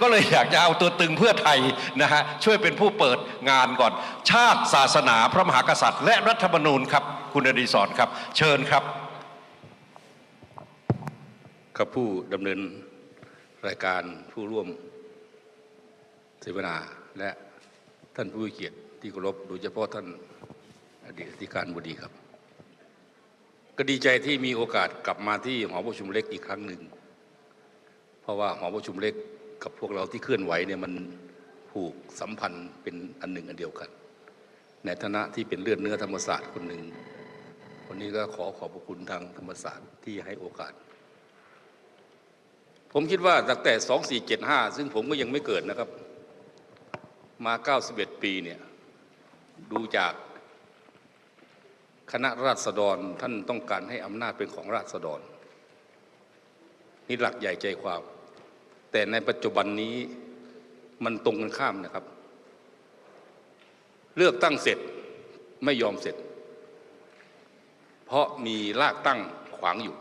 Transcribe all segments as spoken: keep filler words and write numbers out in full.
ก็เลยอยากจะเอาตัวตึงเพื่อไทยนะฮะช่วยเป็นผู้เปิดงานก่อนชาติศาสนาพระมหากษัตริย์และรัฐธรรมนูญครับคุณอดิศรครับเชิญครับครับผู้ดำเนินรายการผู้ร่วมเสวนาและท่านผู้มีเกียรติที่เคารพโดยเฉพาะท่านอดีตอธิการบดีครับก็ดีใจที่มีโอกาสกลับมาที่หอประชุมเล็กอีกครั้งหนึ่งเพราะว่าหอประชุมเล็กกับพวกเราที่เคลื่อนไหวเนี่ยมันผูกสัมพันธ์เป็นอันหนึ่งอันเดียวกันในฐานะที่เป็นเลือดเนื้อธรรมศาสตร์คนหนึ่งวันนี้ก็ขอขอบพระคุณทางธรรมศาสตร์ที่ให้โอกาสผมคิดว่าตั้งแต่สองสี่เจ็ดห้าซึ่งผมก็ยังไม่เกิดนะครับมาเก้าสิบเอ็ดปีเนี่ยดูจากคณะราษฎรท่านต้องการให้อำนาจเป็นของราษฎรนี่หลักใหญ่ใจความแต่ในปัจจุบันนี้มันตรงกันข้ามนะครับเลือกตั้งเสร็จไม่ยอมเสร็จเพราะมีรากตั้งขวางอยู่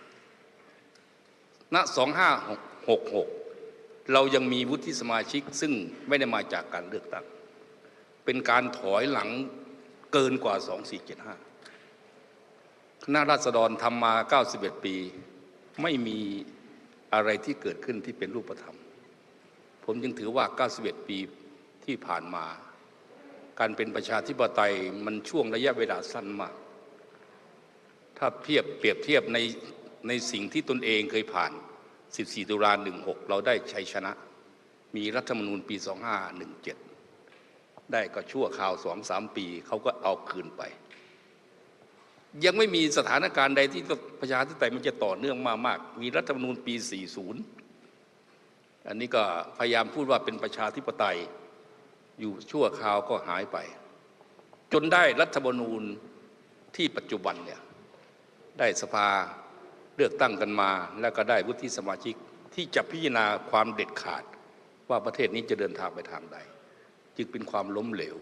ณสองห้าหกหกเรายังมีวุฒิสมาชิกซึ่งไม่ได้มาจากการเลือกตั้งเป็นการถอยหลังเกินกว่าสองสี่เจ็ดห้าคณะราษฎรทำมาเก้าสิบเอ็ดปีไม่มีอะไรที่เกิดขึ้นที่เป็นรูปธรรมผมจึงถือว่าเก้าสิบเอ็ดปีที่ผ่านมาการเป็นประชาธิปไตยมันช่วงระยะเวลาสั้นมากถ้าเทียบเปรียบเทียบในในสิ่งที่ตนเองเคยผ่านสิบสี่ตุลาหนึ่งหกเราได้ชัยชนะมีรัฐธรรมนูญปีสองห้าหนึ่งเจ็ดได้ก็ชั่วคราว สองสาม ปีเขาก็เอาคืนไปยังไม่มีสถานการณ์ใดที่ประชาธิปไตยมันจะต่อเนื่องมากๆมีรัฐธรรมนูญปีสี่สิบอันนี้ก็พยายามพูดว่าเป็นประชาธิปไตยอยู่ชั่วคราวก็หายไปจนได้รัฐธรรมนูญที่ปัจจุบันเนี่ยได้สภาเลือกตั้งกันมาแล้วก็ได้วุฒิสมาชิกที่จะพิจารณาความเด็ดขาดว่าประเทศนี้จะเดินทางไปทางใดจึงเป็นความล้มเหลว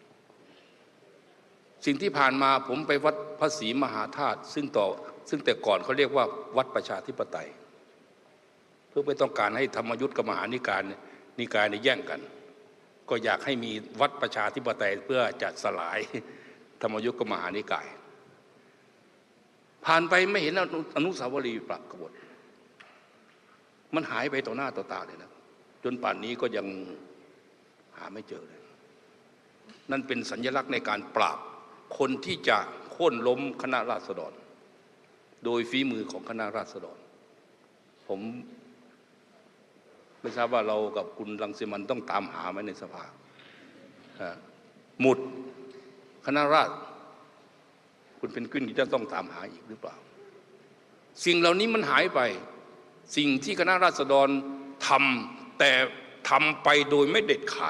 สิ่งที่ผ่านมาผมไปวัดพระศรีมหาธาตุซึ่งต่อซึ่งแต่ก่อนเขาเรียกว่าวัดประชาธิปไตยเพื่อไม่ต้องการให้ธรรมยุทธกับมหานิกายนิกายในแย่งกันก็อยากให้มีวัดประชาธิปไตยเพื่อจะสลายธรรมยุทธกับมหานิกายผ่านไปไม่เห็นอนุสาวรีย์ปรากฏมันหายไปต่อหน้าต่อตาเลยนะจนป่านนี้ก็ยังหาไม่เจอเลยนั่นเป็นสัญลักษณ์ในการปราบคนที่จะโค่นล้มคณะราษฎรโดยฝีมือของคณะราษฎรผมไม่ทราบว่าเรากับคุณรังสิมันต้องตามหาไหมในสภาหมุดคณะราษฎรคุณเป็นขึ้นที่จะต้องตามหาอีกหรือเปล่าสิ่งเหล่านี้มันหายไปสิ่งที่คณะราษฎรทำแต่ทำไปโดยไม่เด็ดขาด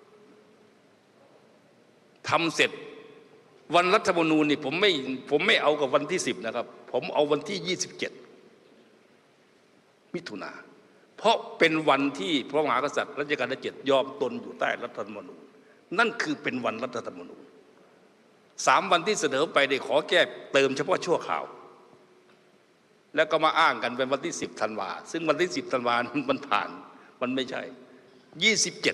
ทำเสร็จวันรัฐธรรมนูญนี่ผมไม่ผมไม่เอากับวันที่สิบนะครับผมเอาวันที่ยี่สิบเจ็ดมิถุนาเพราะเป็นวันที่พระมหากษัตริย์รัชกาลที่เจ็ดยอมตนอยู่ใต้รัฐธรรมนูญนั่นคือเป็นวันรัฐธรรมนูญสามวันที่เสนอไปได้ขอแก้เติมเฉพาะชั่วคราวแล้วก็มาอ้างกันเป็นวันที่สิบธันวาซึ่งวันที่สิบธันวามันผ่านมันไม่ใช่ยี่สิบเจ็ด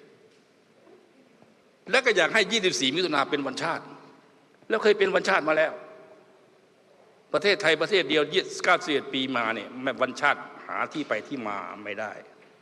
แล้วก็อยากให้ยี่สิบสี่มิถุนาเป็นวันชาติแล้วเคยเป็นวันชาติมาแล้วประเทศไทยประเทศเดียวเก้าสิบเอ็ดปีมาเนี่ยวันชาติหาที่ไปที่มาไม่ได้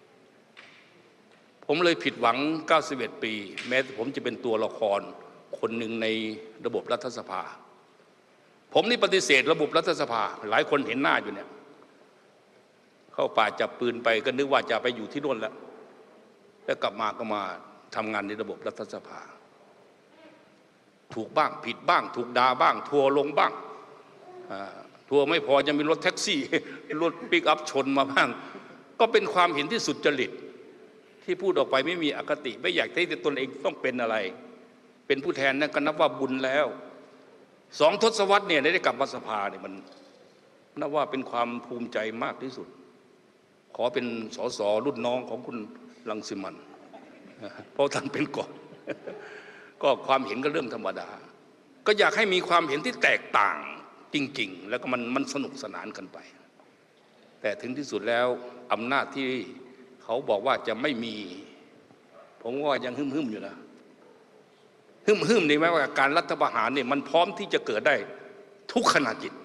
ผมเลยผิดหวังเก้าสิบเอ็ดปีแม้ผมจะเป็นตัวละครคนหนึ่งในระบบรัฐสภาผมนี่ปฏิเสธระบบรัฐสภาหลายคนเห็นหน้าอยู่เนี่ยเข้าป่าจับปืนไปก็นึกว่าจะไปอยู่ที่โน่นแล้วแล้วกลับมาก็มาทำงานในระบบรัฐสภาถูกบ้างผิดบ้างถูกด่าบ้างทัวลงบ้างทัวไม่พอจะมีรถแท็กซี่รถปิกอัพชนมาบ้างก็เป็นความเห็นที่สุดจริตที่พูดออกไปไม่มีอคติไม่อยากให้ตนเองต้องเป็นอะไรเป็นผู้แทนนั่นก็นับว่าบุญแล้วสองทศวรรษเนี่ยได้กลับมาสภาเนี่ยมันนับว่าเป็นความภูมิใจมากที่สุดขอเป็นสสรุ่นน้องของคุณรังสิมันเพราะท่านเป็นก่อนก็ความเห็นก็เรื่องธรรมดาก็อยากให้มีความเห็นที่แตกต่างจริงๆแล้วก็มันมันสนุกสนานกันไปแต่ถึงที่สุดแล้วอำนาจที่เขเขาบอกว่าจะไม่มี ผมว่ายังหึ่มๆอยู่นะหึ่มๆนี่ไหมว่าการรัฐประหารเนี่ยมันพร้อมที่จะเกิดได้ทุกขณะจิต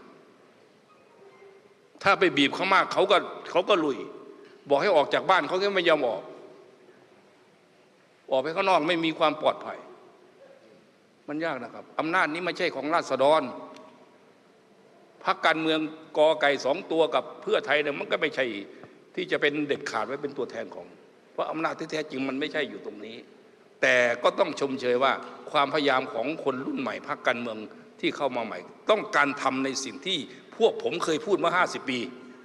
ถ้าไปบีบเขามากเขาก็เขาก็ลุยบอกให้ออกจากบ้านเขาก็ไม่ยอมออกออกไปข้างนอกไม่มีความปลอดภัยมันยากนะครับอำนาจนี้ไม่ใช่ของราษฎรพรรคการเมืองกอไก่สองตัวกับเพื่อไทยเนี่ยมันก็ไม่ใช่ที่จะเป็นเด็ดขาดไว้เป็นตัวแทนของเพราะอำนาจที่แท้จริงมันไม่ใช่อยู่ตรงนี้แต่ก็ต้องชมเชยว่าความพยายามของคนรุ่นใหม่พรรคการเมืองที่เข้ามาใหม่ต้องการทำในสิ่งที่พวกผมเคยพูดเมื่อห้าสิบปี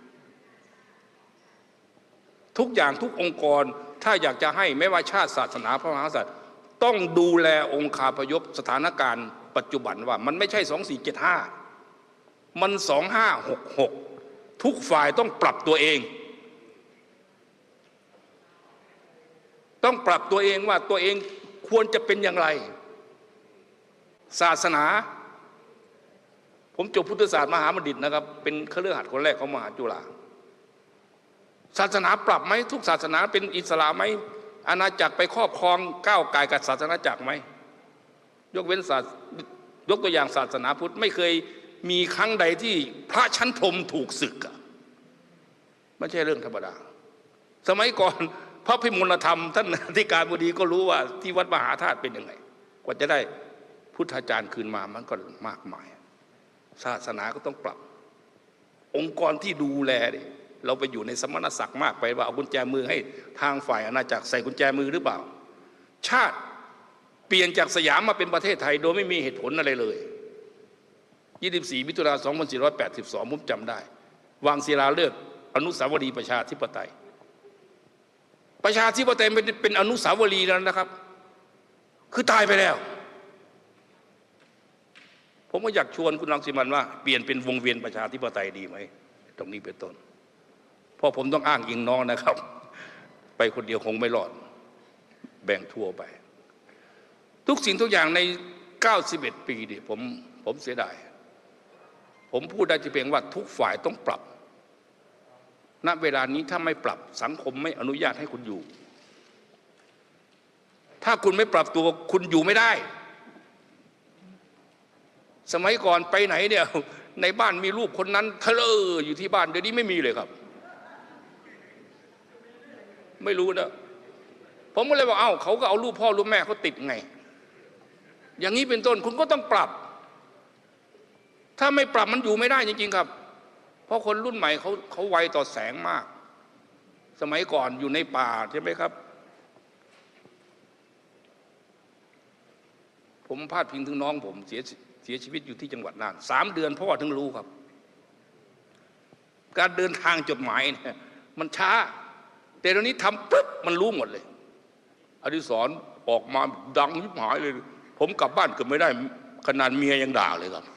ทุกอย่างทุกองค์กรถ้าอยากจะให้ไม่ว่าชาติศาสนาพระมหากษัตริย์ต้องดูแลองค์คาพยพสถานการณ์ปัจจุบันว่ามันไม่ใช่สองสี่เจ็ดห้ามันสองห้าหกหกทุกฝ่ายต้องปรับตัวเองต้องปรับตัวเองว่าตัวเองควรจะเป็นอย่างไรศาสนาผมจบพุทธศาสตร์มหาบัณฑิตนะครับเป็นคฤหัสถ์คนแรกของมหาจุฬาศาสนาปรับไหมทุกศาสนาเป็นอิสระไหมอาณาจักรไปครอบครองก้าวไก่กับศาสนาจักรไหมยกเว้นศาสยกตัวอย่างศาสนาพุทธไม่เคยมีครั้งใดที่พระชั้นพรหมถูกสึกอะไม่ใช่เรื่องธรรมดาสมัยก่อนพระพิมลธรรมท่านอธิการบดีก็รู้ว่าที่วัดมหาธาตุเป็นยังไงกว่าจะได้พุทธาจารย์คืนมามันก็มากมายศาสนาก็ต้องปรับองค์กรที่ดูแลเนี่ยเราไปอยู่ในสมณศักดิ์มากไปว่าเอากุญแจมือให้ทางฝ่ายอาณาจักรใส่กุญแจมือหรือเปล่าชาติเปลี่ยนจากสยามมาเป็นประเทศไทยโดยไม่มีเหตุผลอะไรเลยยี่สิบสี่มิถุนายนสองพันสี่ร้อยแปดสิบสองผมจำได้วางศิลาฤกษ์อนุสาวรีย์ประชาธิปไตยประชาธิปไตยเป็นเป็นอนุสาวรีย์แล้วนะครับคือตายไปแล้วผมก็อยากชวนคุณรังสิมันว่าเปลี่ยนเป็นวงเวียนประชาธิปไตยดีไหมตรงนี้เป็นต้นเพราะผมต้องอ้างอิงน้องนะครับไปคนเดียวคงไม่รอดแบ่งทั่วไปทุกสิ่งทุกอย่างในเก้าสิบเอ็ดปีดิผมผมเสียดายผมพูดได้เพียงว่าทุกฝ่ายต้องปรับณเวลานี้ถ้าไม่ปรับสังคมไม่อนุญาตให้คุณอยู่ถ้าคุณไม่ปรับตัวคุณอยู่ไม่ได้สมัยก่อนไปไหนเนี่ยในบ้านมีรูปคนนั้นทะเลออยู่ที่บ้านเดี๋ยวนี้ไม่มีเลยครับไม่รู้นะผมก็เลยบอกเอ้าเขาก็เอารูปพ่อรูปแม่เขาติดไงอย่างนี้เป็นต้นคุณก็ต้องปรับถ้าไม่ปรับมันอยู่ไม่ได้จริงๆครับเพราะคนรุ่นใหม่เขาเขาไวต่อแสงมากสมัยก่อนอยู่ในป่าใช่ไหมครับผมพาดพิงถึงน้องผมเสียเสียชีวิตอยู่ที่จังหวัดน่านสามเดือนพ่อถึงรู้ครับการเดินทางจดหมายเนี่ยมันช้าแต่ตอนนี้ทำปุ๊บมันรู้หมดเลยอดิศรออกมาดังยิบหายเลยผมกลับบ้านเกือบไม่ได้ขนาดเมียยังด่าเลยครับ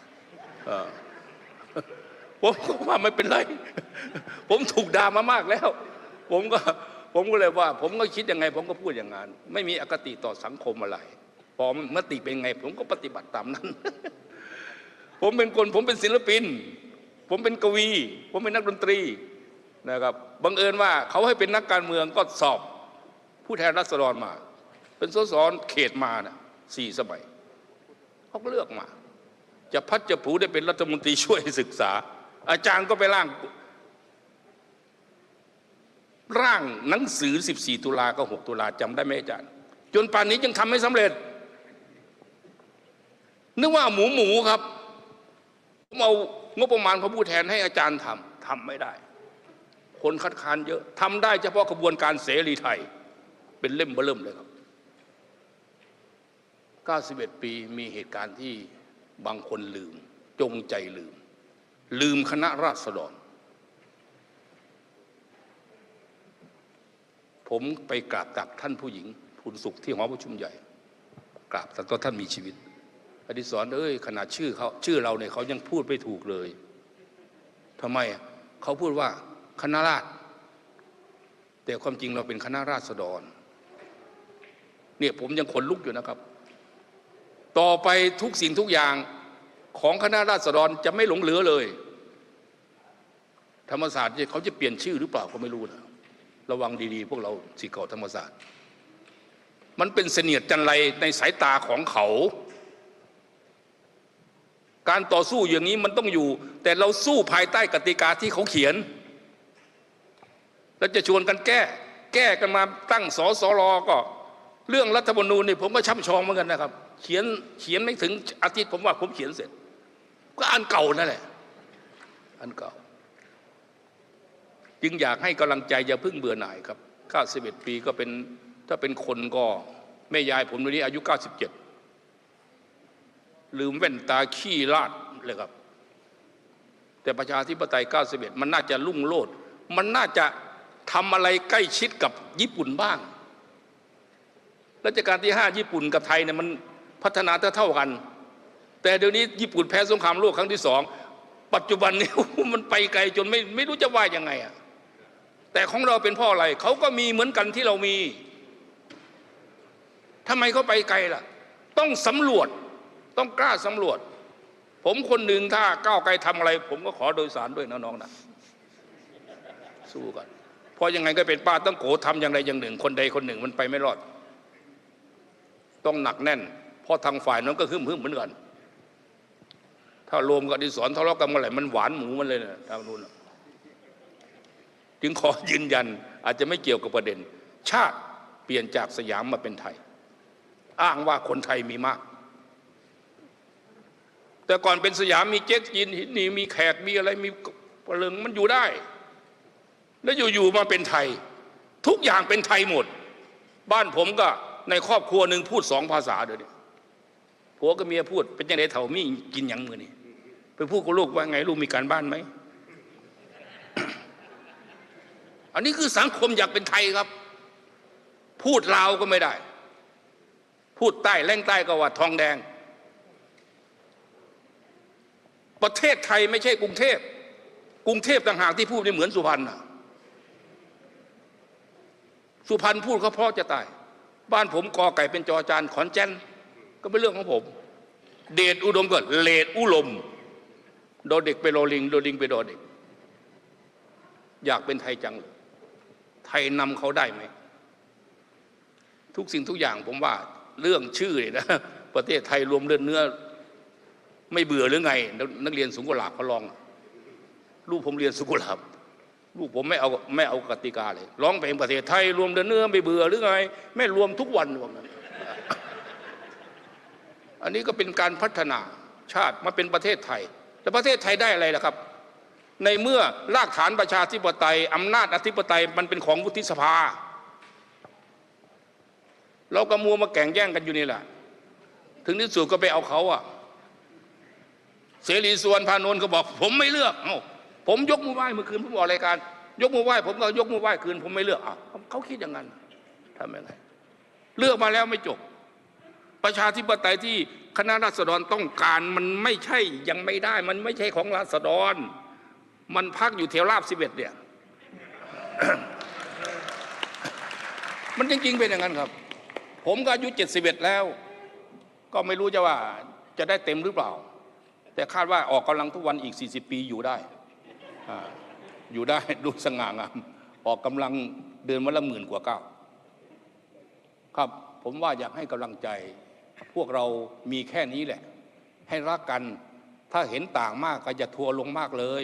ผมก็ว่าไม่เป็นไรผมถูกด่ามามากแล้วผมก็ผมก็เลยว่าผมก็คิดยังไงผมก็พูดอย่างนั้นไม่มีอคติต่อสังคมอะไรพอมติเป็นไงผมก็ปฏิบัติตามนั้นผมเป็นคนผมเป็นศิลปินผมเป็นกวีผมเป็นนักดนตรีนะครับบังเอิญว่าเขาให้เป็นนักการเมืองก็สอบผู้แทนราษฎรมาเป็นสสเขตมานะสี่สมัยเขาก็เลือกมาจะพัดจะผูได้เป็นรัฐมนตรีช่วยศึกษาอาจารย์ก็ไปร่างร่างหนังสือสิบสี่ตุลาก็หกตุลาจำได้ไหมอาจารย์จนป่านนี้ยังทำไม่สำเร็จนึกว่าหมูหมูครับผมเอางบประมาณของผู้แทนให้อาจารย์ทำทำไม่ได้คนคัดค้านเยอะทำได้เฉพาะกระบวนการเสรีไทยเป็นเล่มเบิ่มเลยครับเก้าสิบเอ็ดปีมีเหตุการณ์ที่บางคนลืมจงใจลืมลืมคณะราษฎรผมไปกราบตักท่านผู้หญิงคุณสุขที่หอประชุมใหญ่กราบแต่ตอนท่านมีชีวิตอดิศรเอ้ยขนาดชื่อเขาชื่อเราเนี่ยเขายังพูดไม่ถูกเลยทำไมเขาพูดว่าคณะราษฎรแต่ความจริงเราเป็นคณะราษฎรเนี่ยผมยังขนลุกอยู่นะครับต่อไปทุกสิ่งทุกอย่างของคณะราษฎรจะไม่หลงเหลือเลยธรรมศาสตร์เขาจะเปลี่ยนชื่อหรือเปล่าก็ไม่รู้นะระวังดีๆพวกเราศิษย์เก่าธรรมศาสตร์มันเป็นเสนียดจันไรในสายตาของเขาการต่อสู้อย่างนี้มันต้องอยู่แต่เราสู้ภายใต้กติกาที่เขาเขียนแล้วจะชวนกันแก้แก้กันมาตั้งสสรก็เรื่องรัฐธรรมนูญนี่ผมก็ช่ำชองเหมือนกันนะครับเขียนเขียนไม่ถึงอาทิตย์ผมว่าผมเขียนเสร็จก็อันเก่านั่นแหละอันเก่าจึงอยากให้กำลังใจอย่าเพิ่งเบื่อหน่ายครับเก้าสิบเอ็ดปีก็เป็นถ้าเป็นคนก็แม่ยายผมวันนี้อายุเก้าสิบเจ็ดลืมแว่นตาขี้ลาดเลยครับแต่ประชาธิปไตยเก้าสิบเอ็ดมันน่าจะรุ่งโรจน์มันน่าจะทำอะไรใกล้ชิดกับญี่ปุ่นบ้างรัชกาลที่ห้าญี่ปุ่นกับไทยเนี่ยมันพัฒนาเท่ากันแต่เดี๋ยวนี้ญี่ปุ่นแพ้สงครามโลกครั้งที่สองปัจจุบันนี้ มันไปไกลจนไม่ไม่รู้จะว่ายังไงอ่ะแต่ของเราเป็นเพราะอะไรเขาก็มีเหมือนกันที่เรามีทำไมเขาไปไกลล่ะต้องสำรวจต้องกล้าสำรวจผมคนหนึ่งถ้าก้าวไกลทำอะไรผมก็ขอโดยสารด้วยนะน้องนะสู้กันเพราะยังไงก็เป็นป้าต้องโกทำอย่างใดอย่างหนึ่งคนใดคนหนึ่งมันไปไม่รอดต้องหนักแน่นเพราะทางฝ่ายนั้นก็หึ่มหึ่มเหมือนกันถ้ารวมกับดิสอนทะเลาะกันเมื่อไหร่มันหวานหมูมันเลยนะทางนู้นจึงขอยืนยันอาจจะไม่เกี่ยวกับประเด็นชาติเปลี่ยนจากสยามมาเป็นไทยอ้างว่าคนไทยมีมากแต่ก่อนเป็นสยามมีเจ๊กจีนหินนี่มีแขกมีอะไรมีปลึงมันอยู่ได้แล้วอยู่ๆมาเป็นไทยทุกอย่างเป็นไทยหมดบ้านผมก็ในครอบครัวหนึ่งพูดสองภาษาเดี๋ยวนี้ผัวกับเมียพูดเป็นยังไงเถ่ามีกินยังมือนี่ไปพูดกับลูกว่าไงลูกมีการบ้านไหม อันนี้คือสังคมอยากเป็นไทยครับพูดลาวก็ไม่ได้พูดใต้แรงใต้ก็ว่าทองแดงประเทศไทยไม่ใช่กรุงเทพกรุงเทพต่างหากที่พูดไม่เหมือนสุพรรณนะสุพรรณพูดเขาเพราะจะตายบ้านผมกอไก่เป็นจอจานขอนแก่นก็เป็นเรื่องของผมเดชอุดมก็เลดอุลมโดเด็กไปโรลิงโดลิงไปโดเด็กอยากเป็นไทยจังเลยไทยนำเขาได้ไหมทุกสิ่งทุกอย่างผมว่าเรื่องชื่อเนี่ยนะประเทศไทยรวมเลือดเนื้อไม่เบื่อหรือไงนักเรียนสุกุหลาบเขาลองลูกผมเรียนสุกุหลาบลูกผมไม่เอาไม่เอากติกาเลยร้องเพลงประเทศไทยรวมเลือดเนื้อไม่เบื่อหรือไงไม่รวมทุกวันรวมนั้น อันนี้ก็เป็นการพัฒนาชาติมาเป็นประเทศไทยแต่ประเทศไทยได้อะไรล่ะครับในเมื่อรากฐานประชาธิปไตยอำนาจอธิปไตยมันเป็นของวุฒิสภาเราก็มัวมาแข่งแย่งกันอยู่นี่แหละถึงที่สุดก็ไปเอาเขาอะเสรีสุวรรณพานนท์ก็บอกผมไม่เลือกเอ้าผมยกมือไหว้เมื่อคืนผมบอกรายการยกมือไหว้ผมก็ยกมือไหว้คืนผมไม่เลือกอ่ะเขาคิดอย่างนั้นทำยังไงเลือกมาแล้วไม่จบประชาธิปไตยที่คณะราษฎรต้องการมันไม่ใช่ยังไม่ได้มันไม่ใช่ของราษฎรมันพักอยู่แถวราบสิบเอ็ดเนี่ย มันจริงๆเป็นอย่างนั้นครับผมก็อายุเจ็ดสิบเอ็ดแล้วก็ไม่รู้จะว่าจะได้เต็มหรือเปล่าแต่คาดว่าออกกำลังทุกวันอีกสี่สิบปีอยู่ได้อยู่ได้ดูสง่างามออกกำลังเดินวันละหมื่นกว่าเก้าครับผมว่าอยากให้กำลังใจพวกเรามีแค่นี้แหละให้รักกันถ้าเห็นต่างมากก็จะทัวลงมากเลย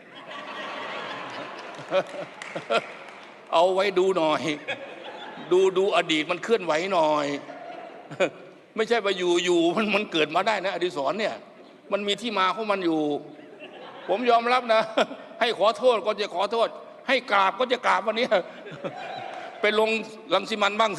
เอาไว้ดูหน่อยดูดูอดีตมันเคลื่อนไหวหน่อย ไม่ใช่ไปอยู่อยู่มันมันเกิดมาได้นะอดิศรเนี่ยมันมีที่มาของมันอยู่ผมยอมรับนะให้ขอโทษก็จะขอโทษให้กราบก็จะกราบวันนี้ไปลงรังสิมันบ้างสิ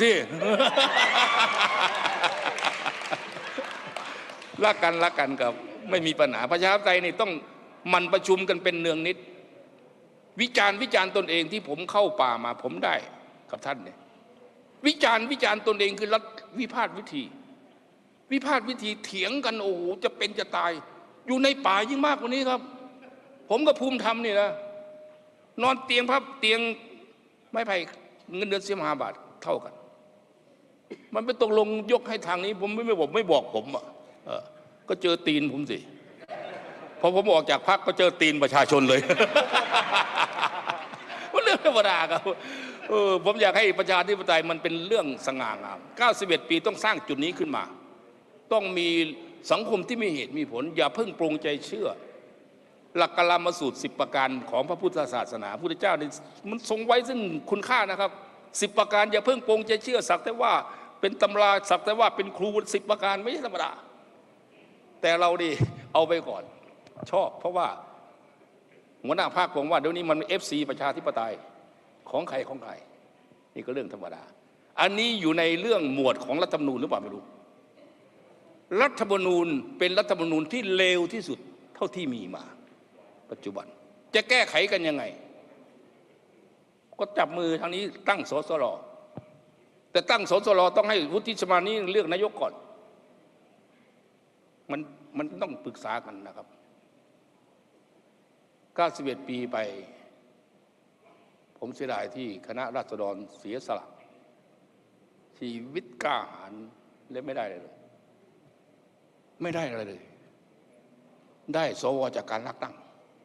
รักกันรักกันกับไม่มีปัญหาประชาธิปไตยนี่ต้องมันประชุมกันเป็นเนืองนิดวิจารณ์วิจารณ์ตนเองที่ผมเข้าป่ามาผมได้กับท่านเนี่ยวิจารณ์วิจารณ์ตนเองคือรัฐวิพากษ์วิธีวิพากษ์วิธีเถียงกันโอ้โหจะเป็นจะตายอยู่ในป่ายิ่งมากกว่านี้ครับผมกับภูมิธรรมนี่นะนอนเตียงพับเตียงไม้ไผ่เงินเดือนสิบห้าบาทเท่ากันมันไปตกลงยกให้ทางนี้ผมไม่ไม่บอกไม่บอกผมอ่ะก็เจอตีนผมสิพอผมออกจากพรรคก็เจอตีนประชาชนเลย ว่าเรื่องธรรมดาครับเออผมอยากให้ประชาธิปไตยมันเป็นเรื่องสง่างามเก้าสิบเอ็ดปีต้องสร้างจุดนี้ขึ้นมาต้องมีสังคมที่มีเหตุมีผลอย่าเพิ่งปรงใจเชื่อหลักกลามสูตรสิบประการของพระพุทธศาสนาพระพุทธเจ้านี่มันทรงไว้ซึ่งคุณค่านะครับสิบประการอย่าเพิ่งปรงใจเชื่อสักแต่ว่าเป็นตำราสักแต่ว่าเป็นครูสิบประการไม่ใช่ธรรมดาแต่เราดิเอาไปก่อนชอบเพราะว่าหัวหน้าภาคบอกว่าเดี๋ยวนี้มันเอฟซีประชาธิปไตยของใครของใครนี่ก็เรื่องธรรมดาอันนี้อยู่ในเรื่องหมวดของรัฐธรรมนูญหรือเปล่าไม่รู้รัฐธรรมนูญเป็นรัฐธรรมนูญที่เลวที่สุดเท่าที่มีมาปัจจุบันจะแก้ไขกันยังไงก็จับมือทางนี้ตั้งสสรแต่ตั้งสสรต้องให้วุฒิสมาชิกเลือกนายกก่อนมันมันต้องปรึกษากันนะครับเก้าสิบเอ็ดปีไปผมเสียดายที่คณะราษฎรเสียสละชีวิตกล้าหาญและไม่ได้เลยไม่ได้อะไรเลยได้สวจากการเลือกตั้ง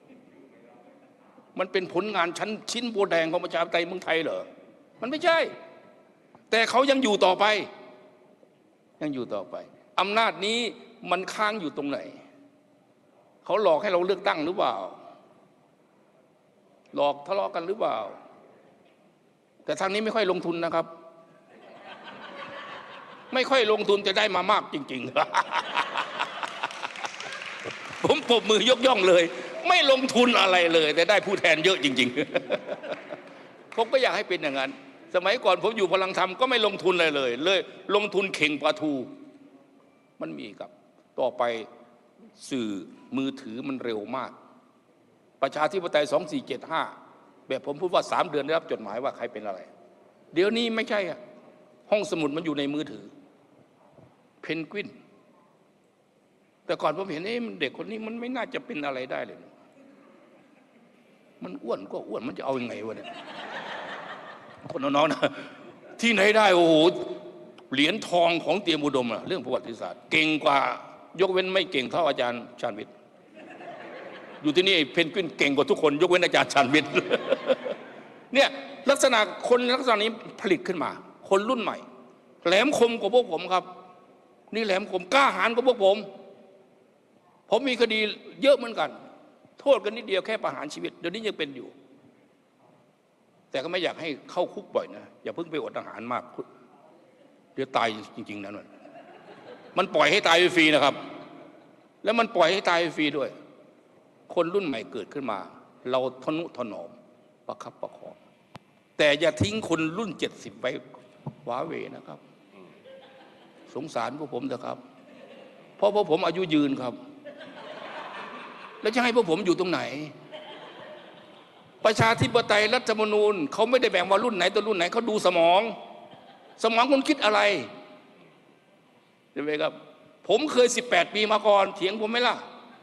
มันเป็นผลงานชั้นชิ้นโบแดงของประชาธิปไตยเมืองไทยเหรอมันไม่ใช่แต่เขายังอยู่ต่อไปยังอยู่ต่อไปอำนาจนี้มันค้างอยู่ตรงไหนเขาหลอกให้เราเลือกตั้งหรือเปล่าหลอกทะเลาะกันหรือเปล่าแต่ทางนี้ไม่ค่อยลงทุนนะครับไม่ค่อยลงทุนจะได้มามากจริงๆ ผมปรบมือยกย่องเลยไม่ลงทุนอะไรเลยแต่ได้ผู้แทนเยอะจริงๆ ผมก็อยากให้เป็นอย่างนั้นสมัยก่อนผมอยู่พลังธรรมก็ไม่ลงทุนอะไรเลยเลยลงทุนเข่งปลาทูมันมีครับต่อไปสื่อมือถือมันเร็วมากประชาธิปไตยสองสี่เจ็ดห้าแบบผมพูดว่าสามเดือนได้รับจดหมายว่าใครเป็นอะไรเดี๋ยวนี้ไม่ใช่อะห้องสมุดมันอยู่ในมือถือเพนกวินแต่ก่อนผมเห็นเอ๊ะเด็กคนนี้มันไม่น่าจะเป็นอะไรได้เลยมันอ้วนก็อ้วนมันจะเอาอยัางไงวะเนี่ยคนน้องๆนะที่ไหนได้โอ้โหเหรียญทองของเตรียมอุดมอะเรื่องประวัติศาสตร์เก่งกว่ายกเว้นไม่เก่งเท่าอาจารย์ชาญวิทย์อยู่ที่นี่เพนกวินเก่งกว่าทุกคนยกเว้นอาจารย์ชาญวิทย์เนี่ยลักษณะคนลักษณะนี้ผลิตขึ้นมาคนรุ่นใหม่แหลมคมกว่าพวกผมครับนี่แหลมคมกล้าหาญกว่าพวกผมผมมีคดีเยอะเหมือนกันโทษกันนิดเดียวแค่ประหารชีวิตเดี๋ยวนี้ยังเป็นอยู่แต่ก็ไม่อยากให้เข้าคุกบ่อยนะอย่าเพิ่งไปอดอาหารมากเดี๋ยวตายจริงๆนั้นมันปล่อยให้ตายฟรีนะครับแล้วมันปล่อยให้ตายฟรีด้วยคนรุ่นใหม่เกิดขึ้นมาเราทนุถนอมประคับประคองแต่อย่าทิ้งคนรุ่นเจ็ดสิบไว้ว้าเหวนะครับสงสารพวกผมเถอะครับเพราะพวกผมอายุยืนครับแล้วจะให้พวกผมอยู่ตรงไหนประชาธิปไตยรัฐธรรมนูญเขาไม่ได้แบ่งว่ารุ่นไหนตัวรุ่นไหนเขาดูสมองสมองคุณคิดอะไรใช่ไหมครับผมเคยสิบแปดปีมาก่อนเถียงผมไหมล่ะ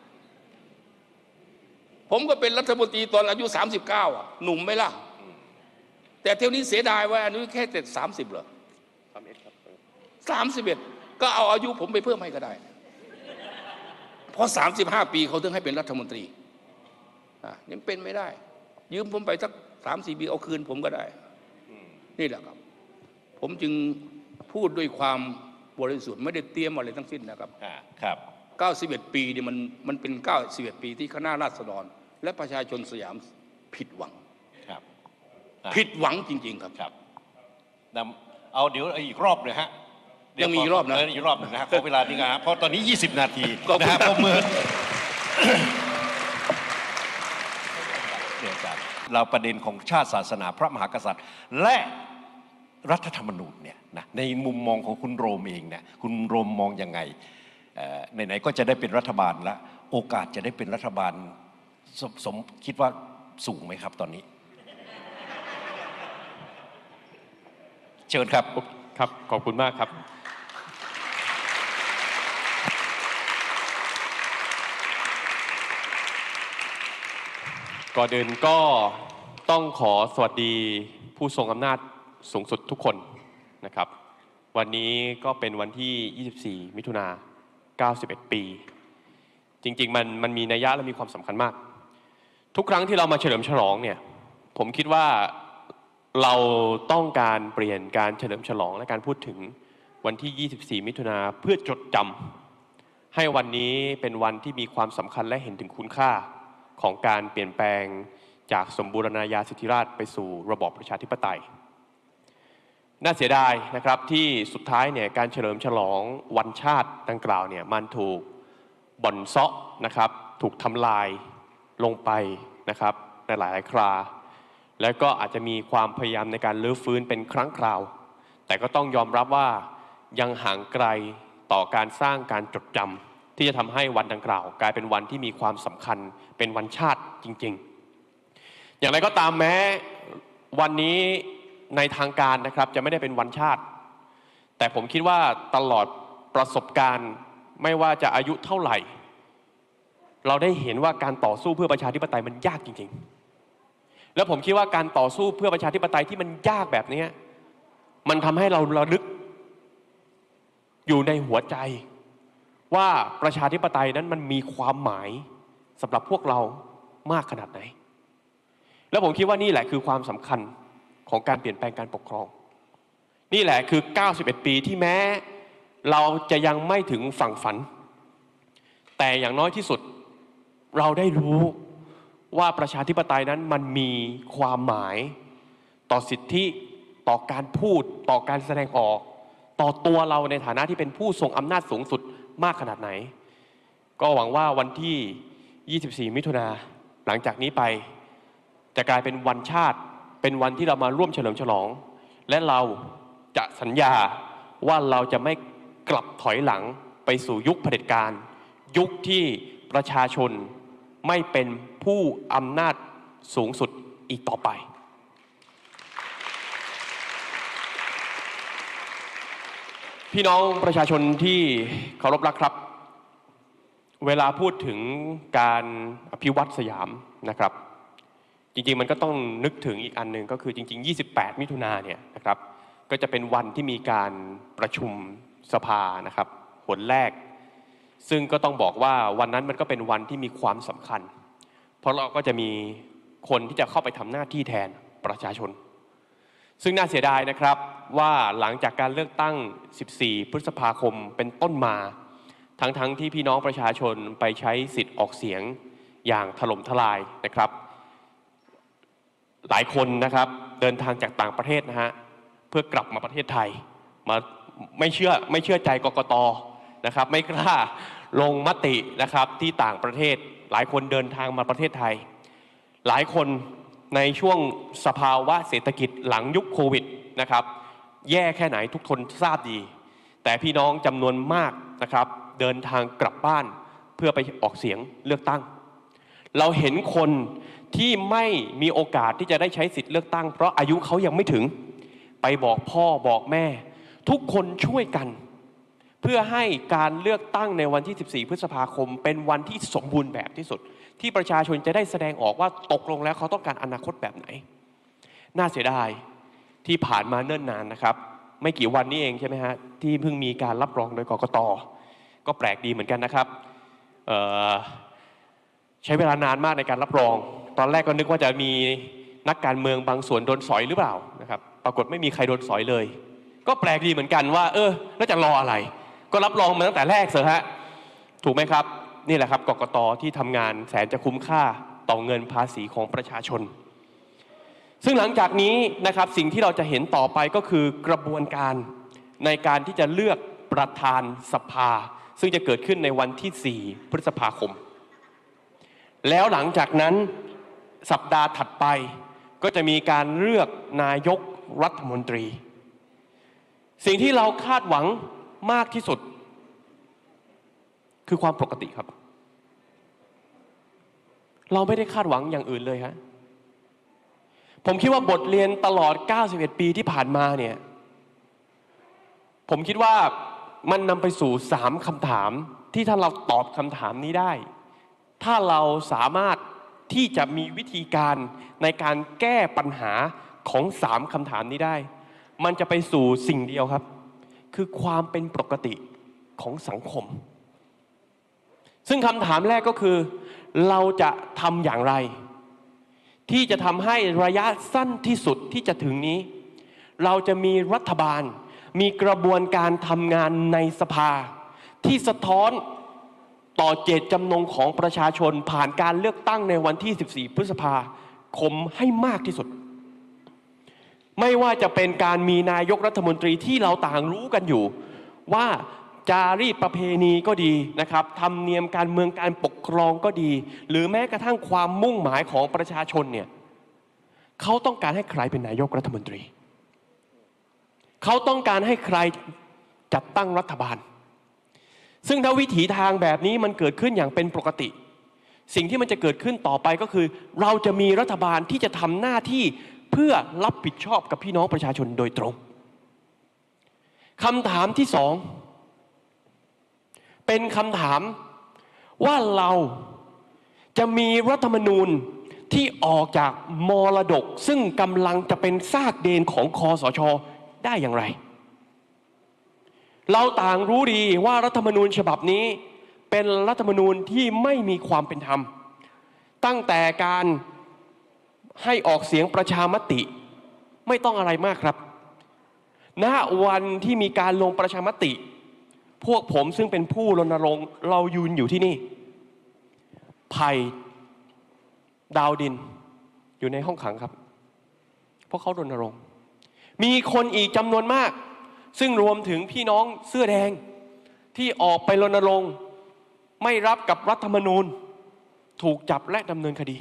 ผมก็เป็นรัฐมนตรีตอนอายุสามสิบเก้าอ่ะหนุ่มไหมล่ะแต่เที่ยวนี้เสียดายว่าอายุแค่เจ็ดสามสิบเหรอสามเอ็ดครับสามสิบเอ็ดก็เอาอายุผมไปเพิ่มให้ก็ได้เพราะสามสิบห้าปีเขาถึงให้เป็นรัฐมนตรีอ่ะนี่เป็นไม่ได้ยืมผมไปสักสามสี่ปีเอาคืนผมก็ได้นี่แหละครับผมจึงพูดด้วยความบริสุทธิ์ไม่ได้เตรียมอะไรทั้งสิ้นนะครับครับเก้าสิบเอ็ดปีนี่มันมันเป็นเก้าสิบเอ็ดปีที่คณะราษฎรและประชาชนสยามผิดหวังครับผิดหวังจริงๆครับครับเอาเดี๋ยวอีกรอบเลยฮะยังมีรอบนะอีกรอบนึงนะฮะขอเวลาดีนะเพราะตอนนี้ยี่สิบนาทีนะฮะพอมือเนี่ยครับเราประเด็นของชาติศาสนาพระมหากษัตริย์และรัฐธรรมนูญเนี่ยนะในมุมมองของคุณโรมเองเนี่ยคุณโรมมองยังไงไหนๆก็จะได้เป็นรัฐบาลแล้วโอกาสจะได้เป็นรัฐบาลสมสมคิดว่าสูงไหมครับตอนนี้เชิญครับครับขอบคุณมากครับก่อนอื่นก็ต้องขอสวัสดีผู้ทรงอำนาจสูงสุดทุกคนนะครับวันนี้ก็เป็นวันที่ยี่สิบสี่มิถุนาเก้าสิบเอ็ดปีจริงๆมันมันมีนัยยะและมีความสำคัญมากทุกครั้งที่เรามาเฉลิมฉลองเนี่ยผมคิดว่าเราต้องการเปลี่ยนการเฉลิมฉลองและการพูดถึงวันที่ ยี่สิบสี่ มิถุนาเพื่อจดจำให้วันนี้เป็นวันที่มีความสำคัญและเห็นถึงคุณค่าของการเปลี่ยนแปลงจากสมบูรณาญาสิทธิราชย์ไปสู่ระบอบประชาธิปไตยน่าเสียดายนะครับที่สุดท้ายเนี่ยการเฉลิมฉลองวันชาติดังกล่าวเนี่ยมันถูกบ่อนเซาะนะครับถูกทำลายลงไปนะครับในหลายๆคราและก็อาจจะมีความพยายามในการรื้อฟื้นเป็นครั้งคราวแต่ก็ต้องยอมรับว่ายังห่างไกลต่อการสร้างการจดจำที่จะทำให้วันดังกล่าวกลายเป็นวันที่มีความสำคัญเป็นวันชาติจริงๆอย่างไรก็ตามแม้วันนี้ในทางการนะครับจะไม่ได้เป็นวันชาติแต่ผมคิดว่าตลอดประสบการณ์ไม่ว่าจะอายุเท่าไหร่เราได้เห็นว่าการต่อสู้เพื่อประชาธิปไตยมันยากจริงๆแล้วผมคิดว่าการต่อสู้เพื่อประชาธิปไตยที่มันยากแบบนี้มันทำให้เราระลึกอยู่ในหัวใจว่าประชาธิปไตยนั้นมันมีความหมายสำหรับพวกเรามากขนาดไหนแล้วผมคิดว่านี่แหละคือความสำคัญของการเปลี่ยนแปลงการปกครองนี่แหละคือเก้าสิบเอ็ดปีที่แม้เราจะยังไม่ถึงฝั่งฝันแต่อย่างน้อยที่สุดเราได้รู้ว่าประชาธิปไตยนั้นมันมีความหมายต่อสิทธิต่อการพูดต่อการแสดงออกต่อตัวเราในฐานะที่เป็นผู้ทรงอำนาจสูงสุดมากขนาดไหนก็หวังว่าวันที่ ยี่สิบสี่ มิถุนาหลังจากนี้ไปจะกลายเป็นวันชาติเป็นวันที่เรามาร่วมเฉลิมฉลองและเราจะสัญญาว่าเราจะไม่กลับถอยหลังไปสู่ยุคเผด็จการยุคที่ประชาชนไม่เป็นผู้อำนาจสูงสุดอีกต่อไปพี่น้องประชาชนที่เคารพรักครับเวลาพูดถึงการอภิวัตสยามนะครับจริงๆมันก็ต้องนึกถึงอีกอันหนึ่งก็คือจริงๆยี่สิบแปดมิถุนายนเนี่ยนะครับก็จะเป็นวันที่มีการประชุมสภานะครับหนแรกซึ่งก็ต้องบอกว่าวันนั้นมันก็เป็นวันที่มีความสำคัญเพราะเราก็จะมีคนที่จะเข้าไปทำหน้าที่แทนประชาชนซึ่งน่าเสียดายนะครับว่าหลังจากการเลือกตั้งสิบสี่พฤษภาคมเป็นต้นมาทั้งๆ ท, ที่พี่น้องประชาชนไปใช้สิทธิ์ออกเสียงอย่างถล่มทลายนะครับหลายคนนะครับเดินทางจากต่างประเทศนะฮะเพื่อกลับมาประเทศไทยมาไม่เชื่อไม่เชื่อใจกกต.นะครับไม่กล้าลงมตินะครับที่ต่างประเทศหลายคนเดินทางมาประเทศไทยหลายคนในช่วงสภาวะเศรษฐกิจหลังยุคโควิดนะครับแย่แค่ไหนทุกคนทราบดีแต่พี่น้องจำนวนมากนะครับเดินทางกลับบ้านเพื่อไปออกเสียงเลือกตั้งเราเห็นคนที่ไม่มีโอกาสที่จะได้ใช้สิทธิ์เลือกตั้งเพราะอายุเขายังไม่ถึงไปบอกพ่อบอกแม่ทุกคนช่วยกันเพื่อให้การเลือกตั้งในวันที่สิบสี่พฤษภาคมเป็นวันที่สมบูรณ์แบบที่สุดที่ประชาชนจะได้แสดงออกว่าตกลงแล้วเขาต้องการอนาคตแบบไหนน่าเสียดายที่ผ่านมาเนิ่นนานนะครับไม่กี่วันนี้เองใช่ไหมฮะที่เพิ่งมีการรับรองโดยกกต.ก็แปลกดีเหมือนกันนะครับใช้เวลานานมากในการรับรองตอนแรกก็นึกว่าจะมีนักการเมืองบางส่วนโดนสอยหรือเปล่านะครับปรากฏไม่มีใครโดนสอยเลยก็แปลกดีเหมือนกันว่าเออแล้วจะรออะไรก็รับรองมาตั้งแต่แรกเสียฮะถูกไหมครับนี่แหละครับกกต.ที่ทำงานแสนจะคุ้มค่าต่อเงินภาษีของประชาชนซึ่งหลังจากนี้นะครับสิ่งที่เราจะเห็นต่อไปก็คือกระบวนการในการที่จะเลือกประธานสภาซึ่งจะเกิดขึ้นในวันที่สี่พฤษภาคมแล้วหลังจากนั้นสัปดาห์ถัดไปก็จะมีการเลือกนายกรัฐมนตรีสิ่งที่เราคาดหวังมากที่สุดคือความปกติครับเราไม่ได้คาดหวังอย่างอื่นเลยฮะผมคิดว่าบทเรียนตลอดเก้าสิบเอ็ดปีที่ผ่านมาเนี่ยผมคิดว่ามันนำไปสู่สามคำถามที่ถ้าเราตอบคำถามนี้ได้ถ้าเราสามารถที่จะมีวิธีการในการแก้ปัญหาของสามคำถามนี้ได้มันจะไปสู่สิ่งเดียวครับคือความเป็นปกติของสังคมซึ่งคำถามแรกก็คือเราจะทำอย่างไรที่จะทำให้ระยะสั้นที่สุดที่จะถึงนี้เราจะมีรัฐบาลมีกระบวนการทำงานในสภาที่สะท้อนต่อเจตจำนงของประชาชนผ่านการเลือกตั้งในวันที่สิบสี่พฤษภาคมให้มากที่สุดไม่ว่าจะเป็นการมีนายกรัฐมนตรีที่เราต่างรู้กันอยู่ว่าจารีตประเพณีก็ดีนะครับธรรมเนียมการเมืองการปกครองก็ดีหรือแม้กระทั่งความมุ่งหมายของประชาชนเนี่ยเขาต้องการให้ใครเป็นนายกรัฐมนตรีเขาต้องการให้ใครจัดตั้งรัฐบาลซึ่งถ้าวิถีทางแบบนี้มันเกิดขึ้นอย่างเป็นปกติสิ่งที่มันจะเกิดขึ้นต่อไปก็คือเราจะมีรัฐบาลที่จะทำหน้าที่เพื่อรับผิดชอบกับพี่น้องประชาชนโดยตรงคำถามที่สองเป็นคำถามว่าเราจะมีรัฐธรรมนูญที่ออกจากมรดกซึ่งกำลังจะเป็นซากเดนของคสช.ได้อย่างไรเราต่างรู้ดีว่ารัฐธรรมนูญฉบับนี้เป็นรัฐธรรมนูญที่ไม่มีความเป็นธรรมตั้งแต่การให้ออกเสียงประชามติไม่ต้องอะไรมากครับณวันที่มีการลงประชามติพวกผมซึ่งเป็นผู้รณรงค์เรายืนอยู่ที่นี่ไผ่ดาวดินอยู่ในห้องขังครับเพราะเขารณรงค์มีคนอีกจำนวนมากซึ่งรวมถึงพี่น้องเสื้อแดงที่ออกไปรณรงค์ไม่รับกับรัฐธรรมนูญถูกจับและดำเนินคดี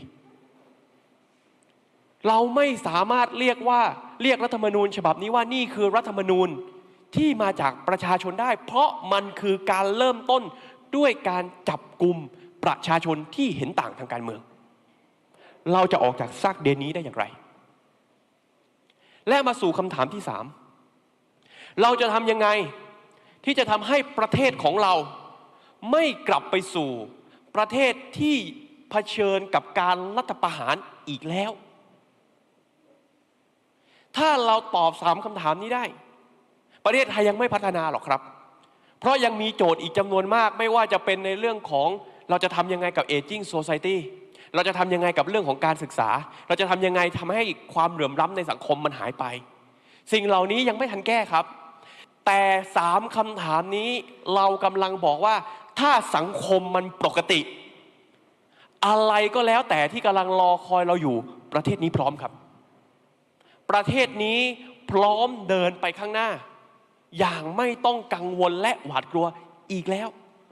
เราไม่สามารถเรียกว่าเรียกรัฐธรรมนูญฉบับนี้ว่านี่คือรัฐธรรมนูญที่มาจากประชาชนได้เพราะมันคือการเริ่มต้นด้วยการจับกลุ่มประชาชนที่เห็นต่างทางการเมืองเราจะออกจากซากเดนนี้ได้อย่างไรและมาสู่คำถามที่สามเราจะทำยังไงที่จะทำให้ประเทศของเราไม่กลับไปสู่ประเทศที่เผชิญกับการรัฐประหารอีกแล้วถ้าเราตอบสามคำถามนี้ได้ประเทศไทยยังไม่พัฒนาหรอกครับเพราะยังมีโจทย์อีกจำนวนมากไม่ว่าจะเป็นในเรื่องของเราจะทำยังไงกับ Aging Society เราจะทำยังไงกับเรื่องของการศึกษาเราจะทำยังไงทำให้ความเหลื่อมล้ำในสังคมมันหายไปสิ่งเหล่านี้ยังไม่ทันแก้ครับแต่สามคำถามนี้เรากำลังบอกว่าถ้าสังคมมันปกติอะไรก็แล้วแต่ที่กำลังรอคอยเราอยู่ประเทศนี้พร้อมครับประเทศนี้พร้อมเดินไปข้างหน้าอย่างไม่ต้องกังวลและหวาดกลัวอีกแล้ว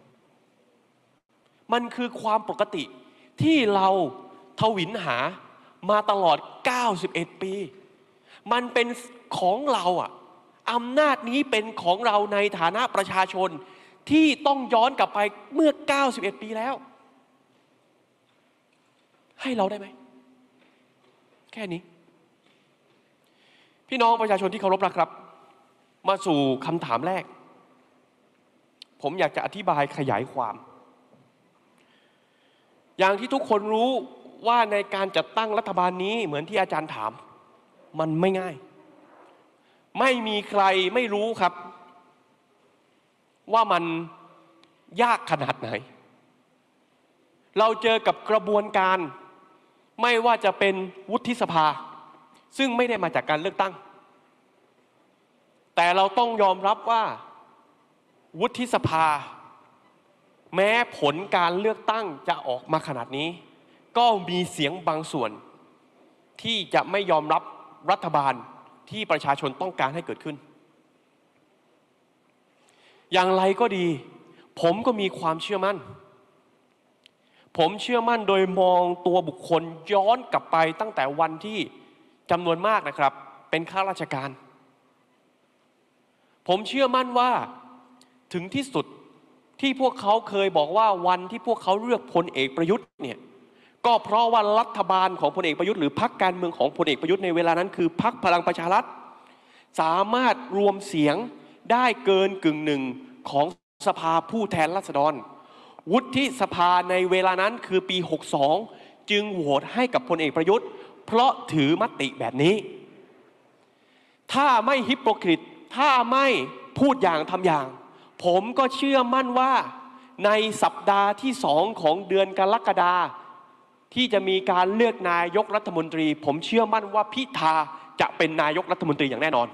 มันคือความปกติที่เราทวินหามาตลอดเก้าสิบเอ็ดปีมันเป็นของเราอ่ะอำนาจนี้เป็นของเราในฐานะประชาชนที่ต้องย้อนกลับไปเมื่อเก้าสิบเอ็ดปีแล้วให้เราได้ไหมแค่นี้พี่น้องประชาชนที่เคารพรักครับมาสู่คำถามแรกผมอยากจะอธิบายขยายความอย่างที่ทุกคนรู้ว่าในการจัดตั้งรัฐบาลนี้เหมือนที่อาจารย์ถามมันไม่ง่ายไม่มีใครไม่รู้ครับว่ามันยากขนาดไหนเราเจอกับกระบวนการไม่ว่าจะเป็นวุฒิสภาซึ่งไม่ได้มาจากการเลือกตั้งแต่เราต้องยอมรับว่าวุฒิสภาแม้ผลการเลือกตั้งจะออกมาขนาดนี้ก็มีเสียงบางส่วนที่จะไม่ยอมรับรัฐบาลที่ประชาชนต้องการให้เกิดขึ้นอย่างไรก็ดีผมก็มีความเชื่อมั่นผมเชื่อมั่นโดยมองตัวบุคคลย้อนกลับไปตั้งแต่วันที่จำนวนมากนะครับเป็นข้าราชการผมเชื่อมั่นว่าถึงที่สุดที่พวกเขาเคยบอกว่าวันที่พวกเขาเลือกพลเอกประยุทธ์เนี่ยก็เพราะว่ารัฐบาลของพลเอกประยุทธ์หรือพรรคการเมืองของพลเอกประยุทธ์ในเวลานั้นคือพรรคพลังประชารัฐสามารถรวมเสียงได้เกินกึ่งหนึ่งของสภาผู้แทนราษฎรวุฒิสภาในเวลานั้นคือปีหกสิบสองจึงโหวตให้กับพลเอกประยุทธ์เพราะถือมติแบบนี้ถ้าไม่ฮิปโปคริตถ้าไม่พูดอย่างทำอย่างผมก็เชื่อมั่นว่าในสัปดาห์ที่สองของเดือนกรกฎาคมที่จะมีการเลือกนายกรัฐมนตรี ผมเชื่อมั่นว่าพิธาจะเป็นนายกรัฐมนตรีอย่างแน่นอน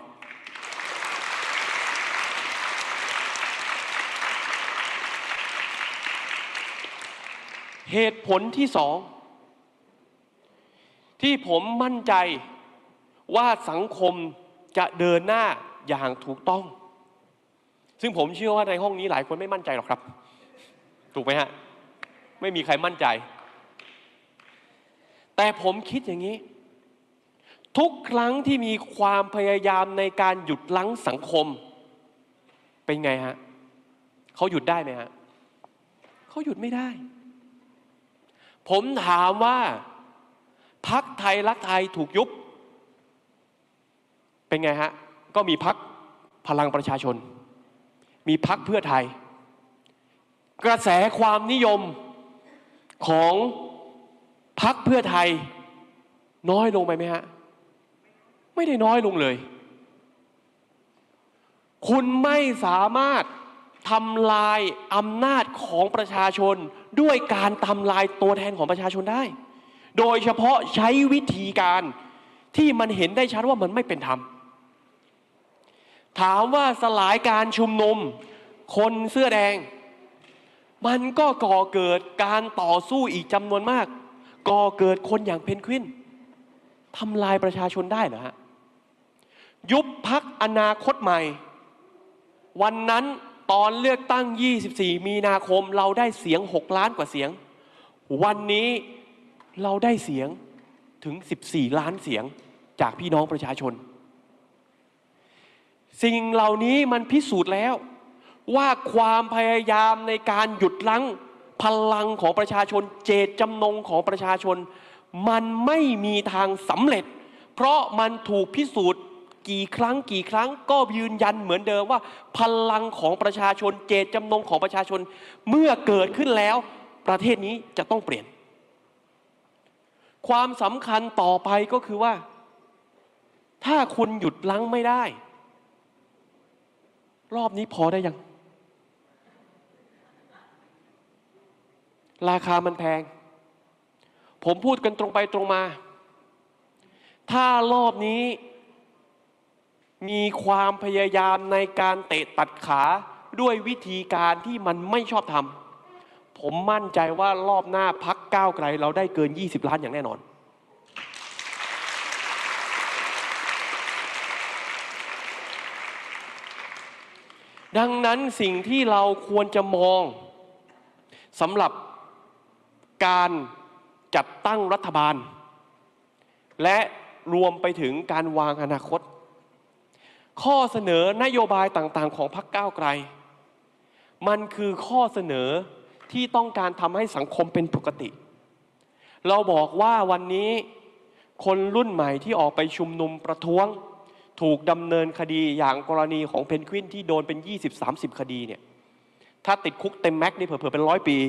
เหตุผลที่สองที่ผมมั่นใจว่าสังคมจะเดินหน้าอย่างถูกต้องซึ่งผมเชื่อว่าในห้องนี้หลายคนไม่มั่นใจหรอกครับถูกไหมฮะไม่มีใครมั่นใจแต่ผมคิดอย่างนี้ทุกครั้งที่มีความพยายามในการหยุดยั้งสังคมเป็นไงฮะเขาหยุดได้ไหมฮะเขาหยุดไม่ได้ผมถามว่าพรรคไทยรักไทยถูกยุบเป็นไงฮะก็มีพรรคพลังประชาชนมีพรรคเพื่อไทยกระแสความนิยมของพรรคเพื่อไทยน้อยลงไปไหมฮะไม่ได้น้อยลงเลยคุณไม่สามารถทำลายอำนาจของประชาชนด้วยการทำลายตัวแทนของประชาชนได้โดยเฉพาะใช้วิธีการที่มันเห็นได้ชัดว่ามันไม่เป็นธรรมถามว่าสลายการชุมนุมคนเสื้อแดงมันก็ก่อเกิดการต่อสู้อีกจำนวนมากก่อเกิดคนอย่างเพนกวินทำลายประชาชนได้เหรอฮะยุบพรรคอนาคตใหม่วันนั้นตอนเลือกตั้งยี่สิบสี่มีนาคมเราได้เสียงหกล้านกว่าเสียงวันนี้เราได้เสียงถึงสิบสี่ล้านเสียงจากพี่น้องประชาชนสิ่งเหล่านี้มันพิสูจน์แล้วว่าความพยายามในการหยุดยั้งพลังของประชาชนเจตจำนงของประชาชนมันไม่มีทางสำเร็จเพราะมันถูกพิสูจน์กี่ครั้งกี่ครั้งก็ยืนยันเหมือนเดิมว่าพลังของประชาชนเจตจำนงของประชาชนเมื่อเกิดขึ้นแล้วประเทศนี้จะต้องเปลี่ยนความสำคัญต่อไปก็คือว่าถ้าคุณหยุดยั้งไม่ได้รอบนี้พอได้ยังราคามันแพงผมพูดกันตรงไปตรงมาถ้ารอบนี้มีความพยายามในการเตะตัดขาด้วยวิธีการที่มันไม่ชอบธรรมผมมั่นใจว่ารอบหน้าพรรคก้าวไกลเราได้เกินยี่สิบล้านอย่างแน่นอนดังนั้นสิ่งที่เราควรจะมองสำหรับการจัดตั้งรัฐบาลและรวมไปถึงการวางอนาคตข้อเสนอนโยบายต่างๆของพรรคก้าวไกลมันคือข้อเสนอที่ต้องการทำให้สังคมเป็นปกติเราบอกว่าวันนี้คนรุ่นใหม่ที่ออกไปชุมนุมประท้วงถูกดำเนินคดีอย่างกรณีของเพนกวินที่โดนเป็น ยี่สิบ สามสิบ คดีเนี่ยถ้าติดคุกเต็มแม็กซ์นี่เผลอๆเป็นร้อยปี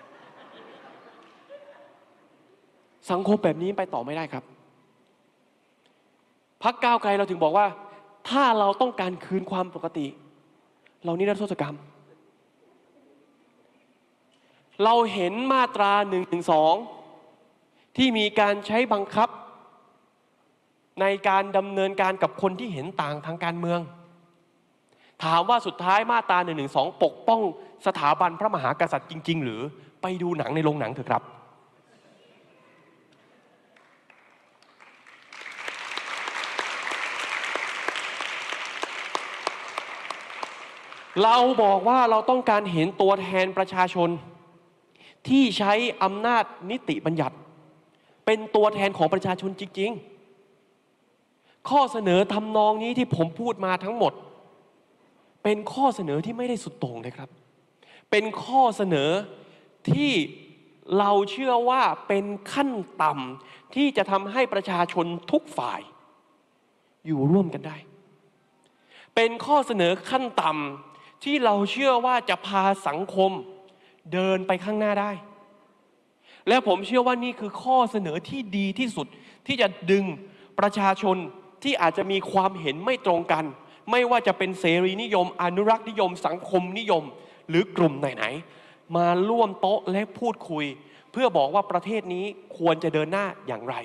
สังคมแบบนี้ไปต่อไม่ได้ครับพรรคก้าวไกลเราถึงบอกว่าถ้าเราต้องการคืนความปกติเรานิรโทษกรรมเราเห็นมาตราหนึ่งหนึ่งสองที่มีการใช้บังคับในการดำเนินการกับคนที่เห็นต่างทางการเมืองถามว่าสุดท้ายมาตราหนึ่งหนึ่งสองปกป้องสถาบันพระมหากษัตริย์จริงๆหรือไปดูหนังในโรงหนังเถอะครับเราบอกว่าเราต้องการเห็นตัวแทนประชาชนที่ใช้อำนาจนิติบัญญัติเป็นตัวแทนของประชาชนจริงๆข้อเสนอทำนองนี้ที่ผมพูดมาทั้งหมดเป็นข้อเสนอที่ไม่ได้สุดโต่งเลยครับเป็นข้อเสนอที่เราเชื่อว่าเป็นขั้นต่ำที่จะทำให้ประชาชนทุกฝ่ายอยู่ร่วมกันได้เป็นข้อเสนอขั้นต่ำที่เราเชื่อว่าจะพาสังคมเดินไปข้างหน้าได้และผมเชื่อว่านี่คือข้อเสนอที่ดีที่สุดที่จะดึงประชาชนที่อาจจะมีความเห็นไม่ตรงกันไม่ว่าจะเป็นเสรีนิยมอนุรักษ์นิยมสังคมนิยมหรือกลุ่มไหนๆมาร่วมโต๊ะและพูดคุยเพื่อบอกว่าประเทศนี้ควรจะเดินหน้าอย่างไร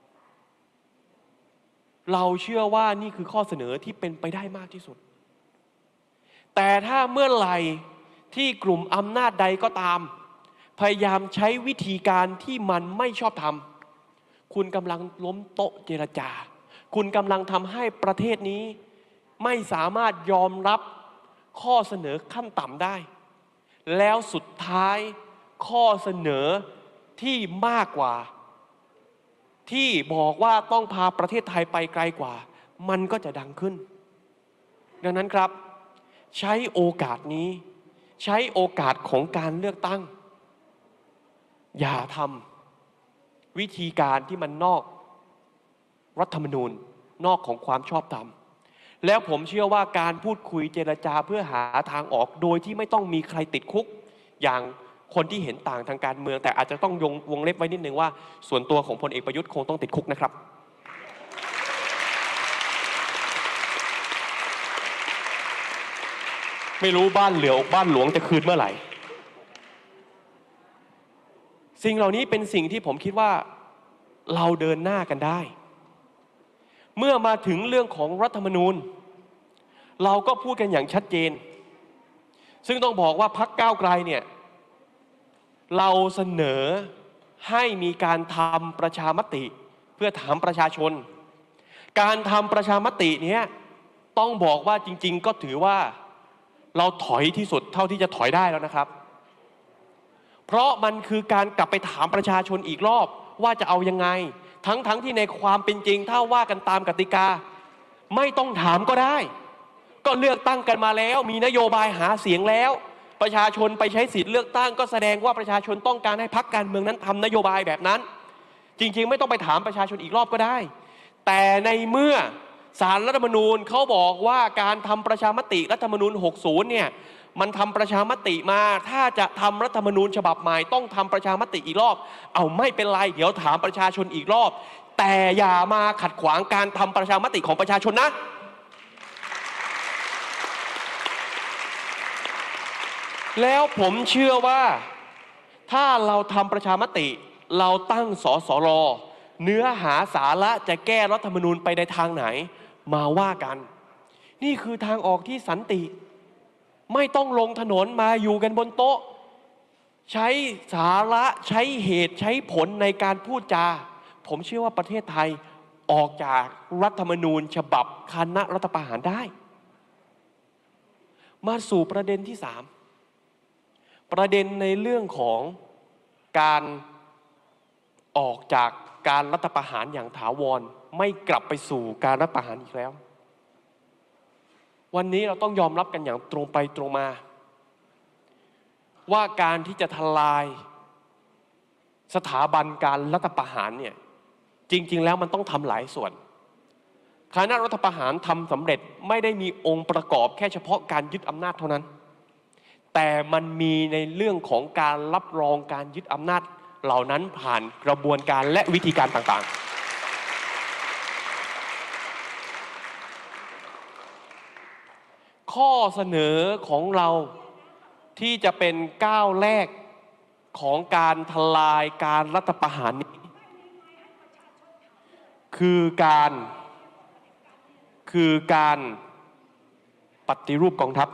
เราเชื่อว่านี่คือข้อเสนอที่เป็นไปได้มากที่สุดแต่ถ้าเมื่อไหร่ที่กลุ่มอำนาจใดก็ตามพยายามใช้วิธีการที่มันไม่ชอบธรรมคุณกำลังล้มโต๊ะเจรจาคุณกำลังทำให้ประเทศนี้ไม่สามารถยอมรับข้อเสนอขั้นต่ำได้แล้วสุดท้ายข้อเสนอที่มากกว่าที่บอกว่าต้องพาประเทศไทยไปไกลกว่ามันก็จะดังขึ้นดังนั้นครับใช้โอกาสนี้ใช้โอกาสของการเลือกตั้งอย่าทำวิธีการที่มันนอกรัฐธรรมนูญนอกของความชอบธรรมแล้วผมเชื่อว่าการพูดคุยเจรจาเพื่อหาทางออกโดยที่ไม่ต้องมีใครติดคุกอย่างคนที่เห็นต่างทางการเมืองแต่อาจจะต้องยงวงเล็บไว้นิดนึงว่าส่วนตัวของพลเอกประยุทธ์คงต้องติดคุกนะครับไม่รู้บ้านเหลียวบ้านหลวงจะคืนเมื่อไหร่สิ่งเหล่านี้เป็นสิ่งที่ผมคิดว่าเราเดินหน้ากันได้เมื่อมาถึงเรื่องของรัฐธรรมนูญเราก็พูดกันอย่างชัดเจนซึ่งต้องบอกว่าพรรคก้าวไกลเนี่ยเราเสนอให้มีการทำประชามติเพื่อถามประชาชนการทำประชามติเนี้ยต้องบอกว่าจริงๆก็ถือว่าเราถอยที่สุดเท่าที่จะถอยได้แล้วนะครับเพราะมันคือการกลับไปถามประชาชนอีกรอบว่าจะเอายังไงทั้งๆ ท, ที่ในความเป็นจริงถ้าว่ากันตามกติกาไม่ต้องถามก็ได้ก็เลือกตั้งกันมาแล้วมีนโยบายหาเสียงแล้วประชาชนไปใช้สิทธิ์เลือกตั้งก็แสดงว่าประชาชนต้องการให้พรรคการเมืองนั้นทำนโยบายแบบนั้นจริงๆไม่ต้องไปถามประชาชนอีกรอบก็ได้แต่ในเมื่อศาลรัฐธรรมนูญเขาบอกว่าการทำประชามติรัฐธรรมนูญหกสิบเนี่ยมันทำประชามติมาถ้าจะทำรัฐธรรมนูญฉบับใหม่ต้องทำประชามติอีกรอบเอาไม่เป็นไรเดี๋ยวถามประชาชนอีกรอบแต่อย่ามาขัดขวางการทำประชามติของประชาชนนะแล้วผมเชื่อว่าถ้าเราทำประชามติเราตั้งสสรเนื้อหาสาระจะแก้รัฐธรรมนูญไปในทางไหนมาว่ากันนี่คือทางออกที่สันติไม่ต้องลงถนนมาอยู่กันบนโต๊ะใช้สาระใช้เหตุใช้ผลในการพูดจาผมเชื่อว่าประเทศไทยออกจากรัฐธรรมนูญฉบับคณะรัฐประหารได้มาสู่ประเด็นที่สามประเด็นในเรื่องของการออกจากการรัฐประหารอย่างถาวรไม่กลับไปสู่การรัฐประหารอีกแล้ววันนี้เราต้องยอมรับกันอย่างตรงไปตรงมาว่าการที่จะทลายสถาบันการรัฐประหารเนี่ยจริงๆแล้วมันต้องทำหลายส่วนคณะรัฐประหารทำสำเร็จไม่ได้มีองค์ประกอบแค่เฉพาะการยึดอำนาจเท่านั้นแต่มันมีในเรื่องของการรับรองการยึดอำนาจเหล่านั้นผ่านกระบวนการและวิธีการต่างๆข้อเสนอของเราที่จะเป็นก้าวแรกของการทลายการรัฐประหารนี้คือการคือการปฏิรูปกองทัพ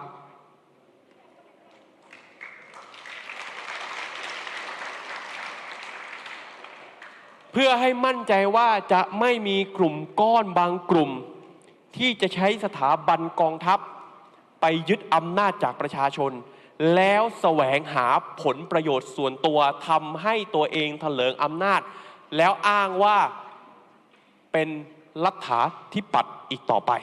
เพื่อให้มั่นใจว่าจะไม่มีกลุ่มก้อนบางกลุ่มที่จะใช้สถาบันกองทัพไปยึดอำนาจจากประชาชนแล้วแสวงหาผลประโยชน์ส่วนตัวทำให้ตัวเองเถลิงอำนาจแล้วอ้างว่าเป็นลัทธาธิปัตย์อีกต่อไป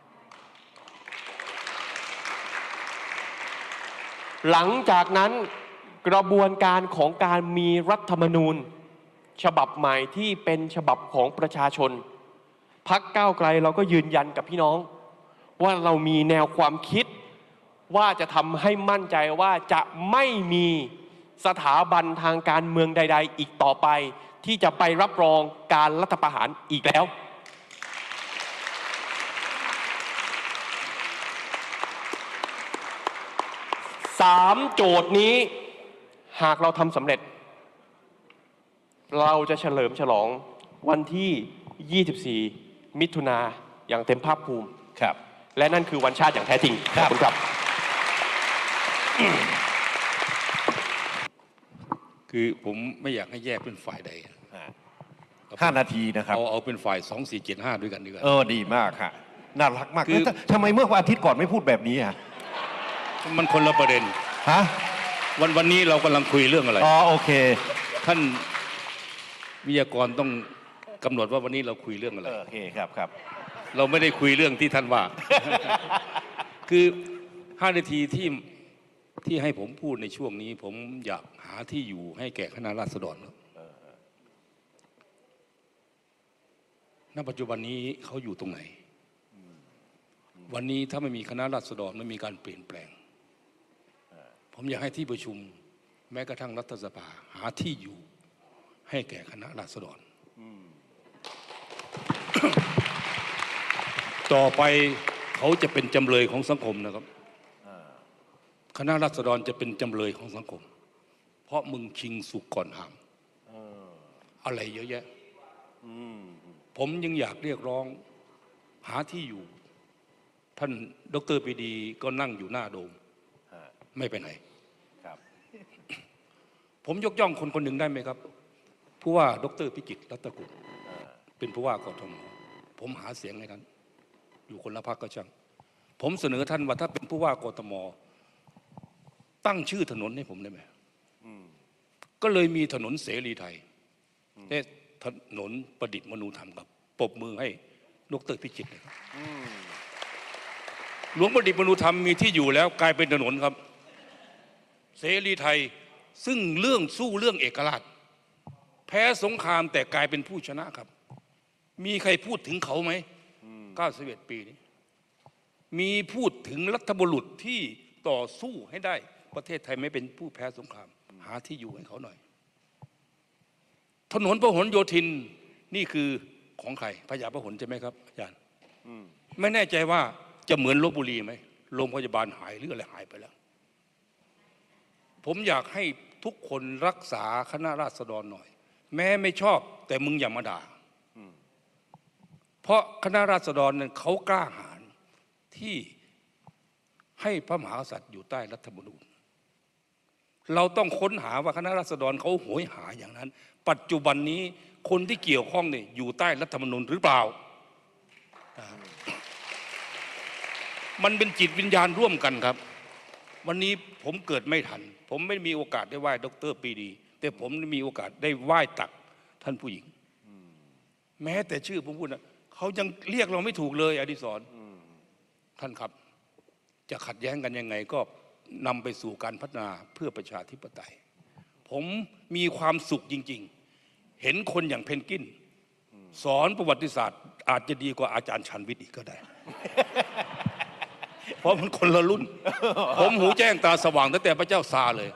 หลังจากนั้นกระบวนการของการมีรัฐธรรมนูญฉบับใหม่ที่เป็นฉบับของประชาชนพรรคก้าวไกลเราก็ยืนยันกับพี่น้องว่าเรามีแนวความคิดว่าจะทำให้มั่นใจว่าจะไม่มีสถาบันทางการเมืองใดๆอีกต่อไปที่จะไปรับรองการรัฐประหารอีกแล้วสามโจทย์นี้หากเราทำสำเร็จเราจะเฉลิมฉลองวันที่ ยี่สิบสี่ มิถุนาอย่างเต็มภาคภูมิครับและนั่นคือวันชาติอย่างแท้จริงครับขอบคุณครับคือผมไม่อยากให้แยกเป็นฝ่ายใดห้านาทีนะครับเอาเอาเป็นฝ่ายสองสี่เจ็ดห้าด้วยกันดีกว่าเออดีมากฮะน่ารักมากคือแล้วทำไมเมื่อวันอาทิตย์ก่อนไม่พูดแบบนี้อ่ะมันคนละประเด็นฮะวันวันนี้เรากำลังคุยเรื่องอะไรอ๋อโอเคท่านวิทยากรต้องกำหนดว่าวันนี้เราคุยเรื่องอะไรเออโอเคครับครับเราไม่ได้คุยเรื่องที่ท่านว่า คือห้านาทีที่ที่ให้ผมพูดในช่วงนี้ ผมอยากหาที่อยู่ให้แก่คณะราษฎรครับณปัจจุบันนี้เขาอยู่ตรงไหน วันนี้ถ้าไม่มีคณะราษฎรไม่มีการเปลี่ยนแปลง ผมอยากให้ที่ประชุม แม้กระทั่งรัฐสภาหาที่อยู่ให้แก่คณะราษฎร ต่อไปเขาจะเป็นจำเลยของสังคมนะครับคณะราษฎรจะเป็นจำเลยของสังคม เพราะมึงชิงสุกก่อนหามอะไรเยอะแยะผมยังอยากเรียกร้องหาที่อยู่ ท่านดร.ปรีดีก็นั่งอยู่หน้าโดมไม่ไปไหนครับผมยกย่องคนคนหนึ่งได้ไหมครับผู้ว่าดร.พิจิตรรัตนกุลเป็นผู้ว่ากทมผมหาเสียงให้ท่านอยู่คนละพรรคก็ช่างผมเสนอท่านว่าถ้าเป็นผู้ว่ากทมตั้งชื่อถนนให้ผมได้ไหมก็เลยมีถนนเสรีไทยและถนนประดิษฐ์มนูธรรมครับปรบมือให้ดร.พิจิตรเลยครับหลวงประดิษฐ์มนูธรรมมีที่อยู่แล้วกลายเป็นถนนครับเสรีไทยซึ่งเรื่องสู้เรื่องเอกราชแพ้สงครามแต่กลายเป็นผู้ชนะครับมีใครพูดถึงเขาไหมเก้าสิบเอ็ดปีนี้มีพูดถึงรัฐบุรุษที่ต่อสู้ให้ได้ประเทศไทยไม่เป็นผู้แพ้สงครามหาที่อยู่ให้เขาหน่อยถนนพหลโยธินนี่คือของใครพญาพหลใช่ไหมครับอาจารย์ไม่แน่ใจว่าจะเหมือนลพบุรีไหมโรงพยาบาลหายหรืออะไรหายไปแล้วผมอยากให้ทุกคนรักษาคณะราษฎรหน่อยแม้ไม่ชอบแต่มึงอย่ามาด่าเพราะคณะราษฎรนั้นเขากล้าหาญที่ให้พระมหากษัตริย์อยู่ใต้รัฐธรรมนูญเราต้องค้นหาว่าคณะราษฎรเขาโหยหาอย่างนั้นปัจจุบันนี้คนที่เกี่ยวข้องเนี่ยอยู่ใต้รัฐธรรมนูญหรือเปล่ามันเป็นจิตวิญญาณร่วมกันครับวันนี้ผมเกิดไม่ทันผมไม่มีโอกาสได้ไหว้ดร.ปรีดีแต่ผมมีโอกาสได้ไหว้ตักท่านผู้หญิงแม้แต่ชื่อผมพูดนะเขายังเรียกเราไม่ถูกเลยอดิศรท่านครับจะขัดแย้งกันยังไงก็นำไปสู่การพัฒนาเพื่อประชาธิปไตยผมมีความสุขจริงๆเห็นคนอย่างเพนกวินสอนประวัติศาสตร์อาจจะดีกว่าอาจารย์ชันวิทย์อีกก็ได้ เพราะมันคนละรุ่น ผมหูแจ้งตาสว่างตั้งแต่พระเจ้าซาร์เลย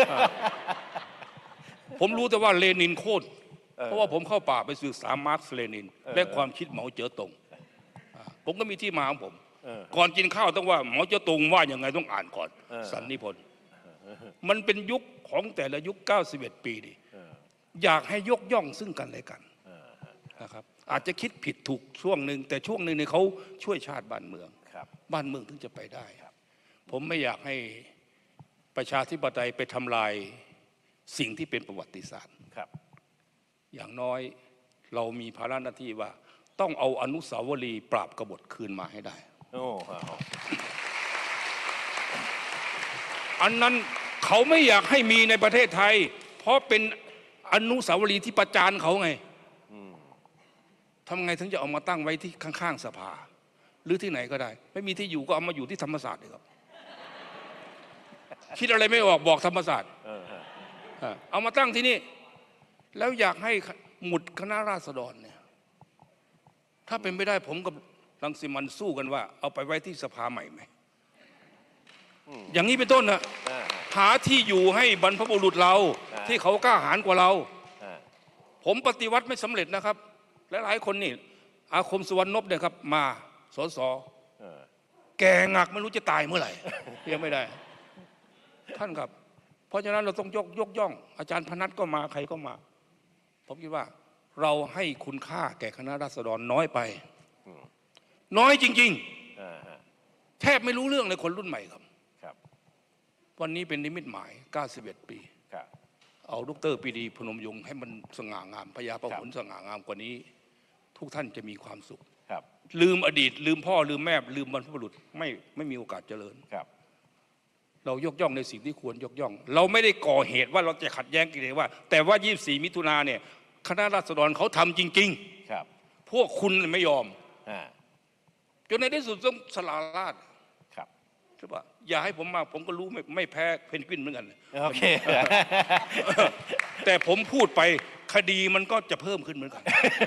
ผมรู้แต่ว่าเลนินโคตรเพราะว่าผมเข้าป่าไปศึกษามาร์กซ์เลนินและความคิดเหมาเจ๋อตงผมก็มีที่มาของผมก่อนกินข้าวต้องว่าเหมาเจ๋อตงว่าอย่างไงต้องอ่านก่อนสันนิพนธ์มันเป็นยุคของแต่ละยุคเก้าสิบเอ็ดปีดิอยากให้ยกย่องซึ่งกันและกันนะครับอาจจะคิดผิดถูกช่วงหนึ่งแต่ช่วงหนึ่งเนี่ยเขาช่วยชาติบ้านเมืองบ้านเมืองถึงจะไปได้ผมไม่อยากให้ประชาธิปไตยไปทำลายสิ่งที่เป็นประวัติศาสตร์อย่างน้อยเรามีภาระหน้าที่ว่าต้องเอาอนุสาวรีย์ปราบกบฏคืนมาให้ได้อันนั้นเขาไม่อยากให้มีในประเทศไทยเพราะเป็นอนุสาวรีย์ที่ประจานเขาไงทำไงถึงจะเอามาตั้งไว้ที่ข้างๆสภาหรือที่ไหนก็ได้ไม่มีที่อยู่ก็เอามาอยู่ที่ธรรมศาสตร์เลยครับคิดอะไรไม่ออกบอกธรรมศาสตร์เอามาตั้งที่นี่แล้วอยากให้หมุดคณะราษฎรเนี่ยถ้าเป็นไม่ได้ผมกับรังสิมันสู้กันว่าเอาไปไว้ที่สภาใหม่ไหมอย่างนี้เป็นต้นนะหาที่อยู่ให้บรรพบุรุษเราที่เขากล้าหาญกว่าเราผมปฏิวัติไม่สำเร็จนะครับและหลายคนนี่อาคมสุวรรณนพเนี่ยครับมาสสแกงักไม่รู้จะตายเมื่อไหร่ยังไม่ได้ท่านครับเพราะฉะนั้นเราต้องยกยกย่องอาจารย์พนัทก็มาใครก็มาผมคิดว่าเราให้คุณค่าแก่คณะราษฎรน้อยไปน้อยจริงๆแทบไม่รู้เรื่องเลยคนรุ่นใหม่ครับวันนี้เป็นนิมิตหมายเก้าสิบเอ็ดปีเอาดร.ปรีดีพนมยงค์ให้มันสง่างามพญาพหลสง่างามกว่านี้ทุกท่านจะมีความสุขลืมอดีตลืมพ่อลืมแม่ลืมบรรพบุรุษไม่ไม่มีโอกาสเจริญเรายกย่องในสิ่งที่ควรยกย่องเราไม่ได้ก่อเหตุว่าเราจะขัดแย้งกันเลยว่าแต่ว่ายี่สิบสี่มิถุนาเนี่ยคณะราษฎรเขาทำจริงๆพวกคุณไม่ยอมจนในที่สุดต้องสลาราดใช่ปะอย่าให้ผมมาผมก็รู้ไม่ไม่แพ้เพนกวินเหมือนกันโอเค แต่ผมพูดไปคดีมันก็จะเพิ่มขึ้นเหมือนกัน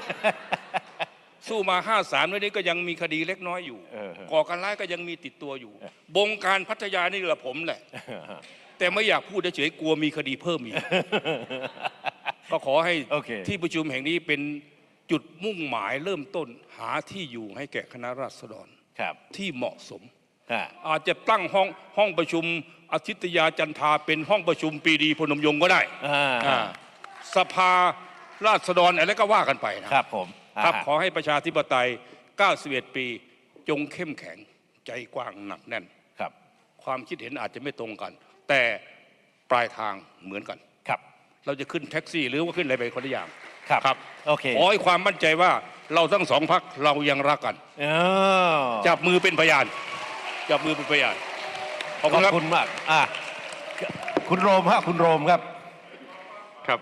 สู้มาห้าสามแล้วนี้ก็ยังมีคดีเล็กน้อยอยู่ก่อการร้ายก็ยังมีติดตัวอยู่บงการพัทยานี่แหละผมแหละแต่ไม่อยากพูดเฉยๆกลัวมีคดีเพิ่มอีก ก็ขอให้ที่ประชุมแห่งนี้เป็นจุดมุ่งหมายเริ่มต้นหาที่อยู่ให้แก่คณะราษฎรที่เหมาะสมอาจจะตั้งห้องห้องประชุมอาทิตยาจันทราเป็นห้องประชุมปรีดีพนมยงค์ก็ได้สภาราษฎรอะไรก็ว่ากันไปนะครับผมครับขอให้ประชาธิปไตยเก้าสิบเอ็ดปีจงเข้มแข็งใจกว้างหนักแน่นครับความคิดเห็นอาจจะไม่ตรงกัน แต่ปลายทางเหมือนกันครับเราจะขึ้นแท็กซี่หรือว่าขึ้นอะไรไปคนละอย่างครับครับโอเคขอให้ความมั่นใจว่าเราทั้งสองพรรคเรายังรักกันจับมือเป็นพยานจับมือเป็นพยานขอบคุณครับขอบคุณมากอ่ะคุณโรมฮะคุณโรมครับครับ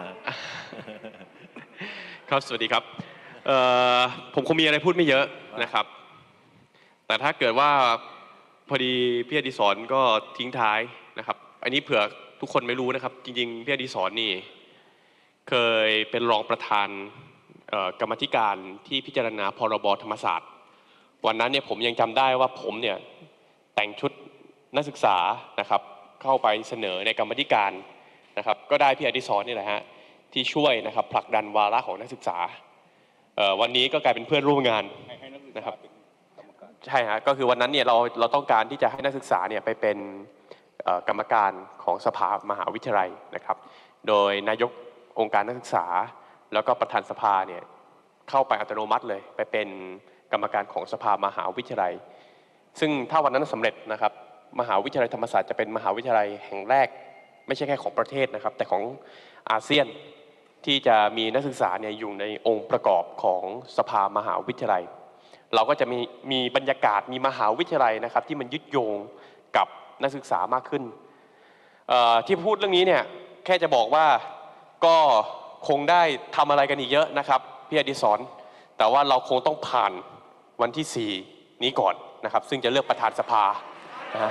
ครับสวัสดีครับผมคงมีอะไรพูดไม่เยอะนะครับแต่ถ้าเกิดว่าพอดีพี่อดิศรก็ทิ้งท้ายนะครับอันนี้เผื่อทุกคนไม่รู้นะครับจริงๆพี่อดิศรนี่เคยเป็นรองประธานกรรมธิการที่พิจารณาพรบธรรมศาสตร์วันนั้นเนี่ยผมยังจำได้ว่าผมเนี่ยแต่งชุดนักศึกษานะครับเข้าไปเสนอในกรรมธิการนะครับก็ได้พี่อดิศรนี่แหละฮะที่ช่วยนะครับผลักดันวาระของนักศึกษาวันนี้ก็กลายเป็นเพื่อนร่วมงานนะครับใช่ฮะก็คือวันนั้นเนี่ยเราเราต้องการที่จะให้นักศึกษาเนี่ยไปเป็นกรรมการของสภามหาวิทยาลัยนะครับโดยนายกองค์การนักศึกษาแล้วก็ประธานสภาเนี่ยเข้าไปอัตโนมัติเลยไปเป็นกรรมการของสภามหาวิทยาลัยซึ่งถ้าวันนั้นสำเร็จนะครับมหาวิทยาลัยธรรมศาสตร์จะเป็นมหาวิทยาลัยแห่งแรกไม่ใช่แค่ของประเทศนะครับแต่ของอาเซียนที่จะมีนักศึกษาเนี่ยอยู่ในองค์ประกอบของสภามหาวิทยาลัยเราก็จะมีมีบรรยากาศมีมหาวิทยาลัยนะครับที่มันยึดโยงกับนักศึกษามากขึ้นที่พูดเรื่องนี้เนี่ยแค่จะบอกว่าก็คงได้ทำอะไรกันอีกเยอะนะครับพี่อดิศรแต่ว่าเราคงต้องผ่านวันที่สี่นี้ก่อนนะครับซึ่งจะเลือกประธานสภานะ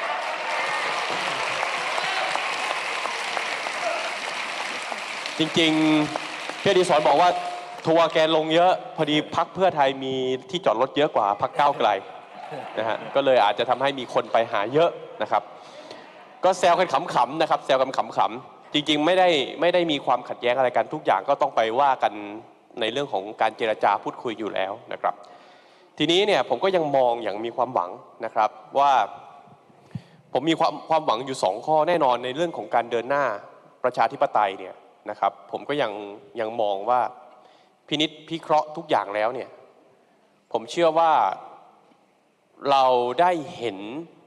จริงๆพี่อดิศรบอกว่าทัวร์แกลงเยอะพอดีพรรคเพื่อไทยมีที่จอดรถเยอะกว่าพรรคก้าวไกลนะฮะก็เลยอาจจะทำให้มีคนไปหาเยอะนะครับก็แซวกันขำๆนะครับแซวกันขำๆจริงๆไม่ได้ไม่ได้มีความขัดแย้งอะไรกันทุกอย่างก็ต้องไปว่ากันในเรื่องของการเจรจาพูดคุยอยู่แล้วนะครับทีนี้เนี่ยผมก็ยังมองอย่างมีความหวังนะครับว่าผมมีความความหวังอยู่สองข้อแน่นอนในเรื่องของการเดินหน้าประชาธิปไตยเนี่ยนะครับผมก็ยังยังมองว่าพินิจพิเคราะห์ทุกอย่างแล้วเนี่ยผมเชื่อว่าเราได้เห็น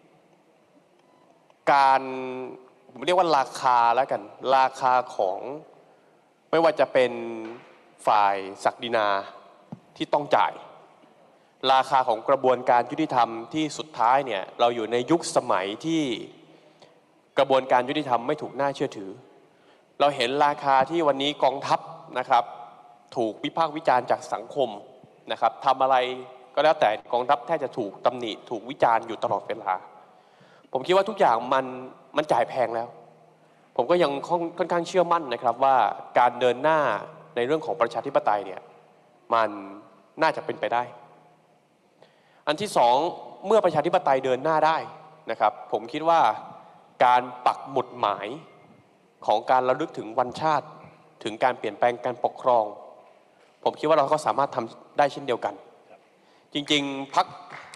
การผมเรียกว่าราคาแล้วกันราคาของไม่ว่าจะเป็นฝ่ายศักดินาที่ต้องจ่ายราคาของกระบวนการยุติธรรมที่สุดท้ายเนี่ยเราอยู่ในยุคสมัยที่กระบวนการยุติธรรมไม่ถูกน่าเชื่อถือเราเห็นราคาที่วันนี้กองทัพนะครับถูกวิพากษ์วิจารณ์จากสังคมนะครับทำอะไรก็แล้วแต่กองทัพแทบจะถูกตำหนิถูกวิจารณ์อยู่ตลอดเวลาผมคิดว่าทุกอย่างมันมันจ่ายแพงแล้วผมก็ยังค่อนข้างเชื่อมั่นนะครับว่าการเดินหน้าในเรื่องของประชาธิปไตยเนี่ยมันน่าจะเป็นไปได้อันที่สองเมื่อประชาธิปไตยเดินหน้าได้นะครับผมคิดว่าการปักหมุดหมายของการระลึกถึงวันชาติถึงการเปลี่ยนแปลงการปกครองผมคิดว่าเราก็สามารถทำได้เช่นเดียวกันจริงๆพรรค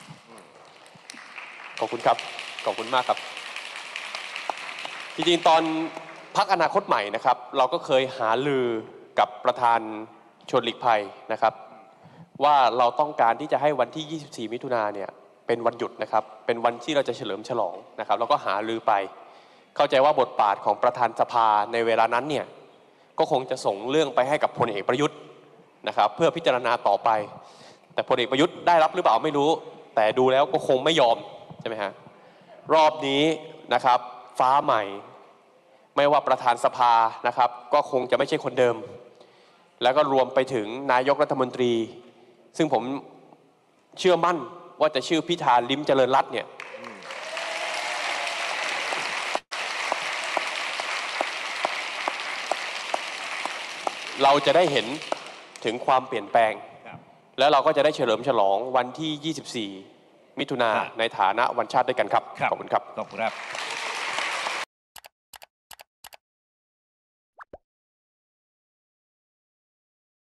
ขอบคุณครับขอบคุณมากครับจริงๆตอนพรรคอนาคตใหม่นะครับเราก็เคยหาลือกับประธานชวนหลีกภัยนะครับว่าเราต้องการที่จะให้วันที่ ยี่สิบสี่ มิถุนายนเนี่ยเป็นวันหยุดนะครับเป็นวันที่เราจะเฉลิมฉลองนะครับแล้วก็หารือไปเข้าใจว่าบทบาทของประธานสภาในเวลานั้นเนี่ยก็คงจะส่งเรื่องไปให้กับพลเอกประยุทธ์นะครับเพื่อพิจารณาต่อไปแต่พลเอกประยุทธ์ได้รับหรือเปล่าไม่รู้แต่ดูแล้วก็คงไม่ยอมใช่ไหมฮะรอบนี้นะครับฟ้าใหม่ไม่ว่าประธานสภานะครับก็คงจะไม่ใช่คนเดิมแล้วก็รวมไปถึงนายกรัฐมนตรีซึ่งผมเชื่อมั่นว่าจะชื่อพิธาลิ้มเจริญรัตน์เนี่ยเราจะได้เห็นถึงความเปลี่ยนแปลงแล้วเราก็จะได้เฉลิมฉลองวันที่ ยี่สิบสี่ มิถุนายนในฐานะวันชาติด้วยกันครับขอบคุณครับขอบคุณครับ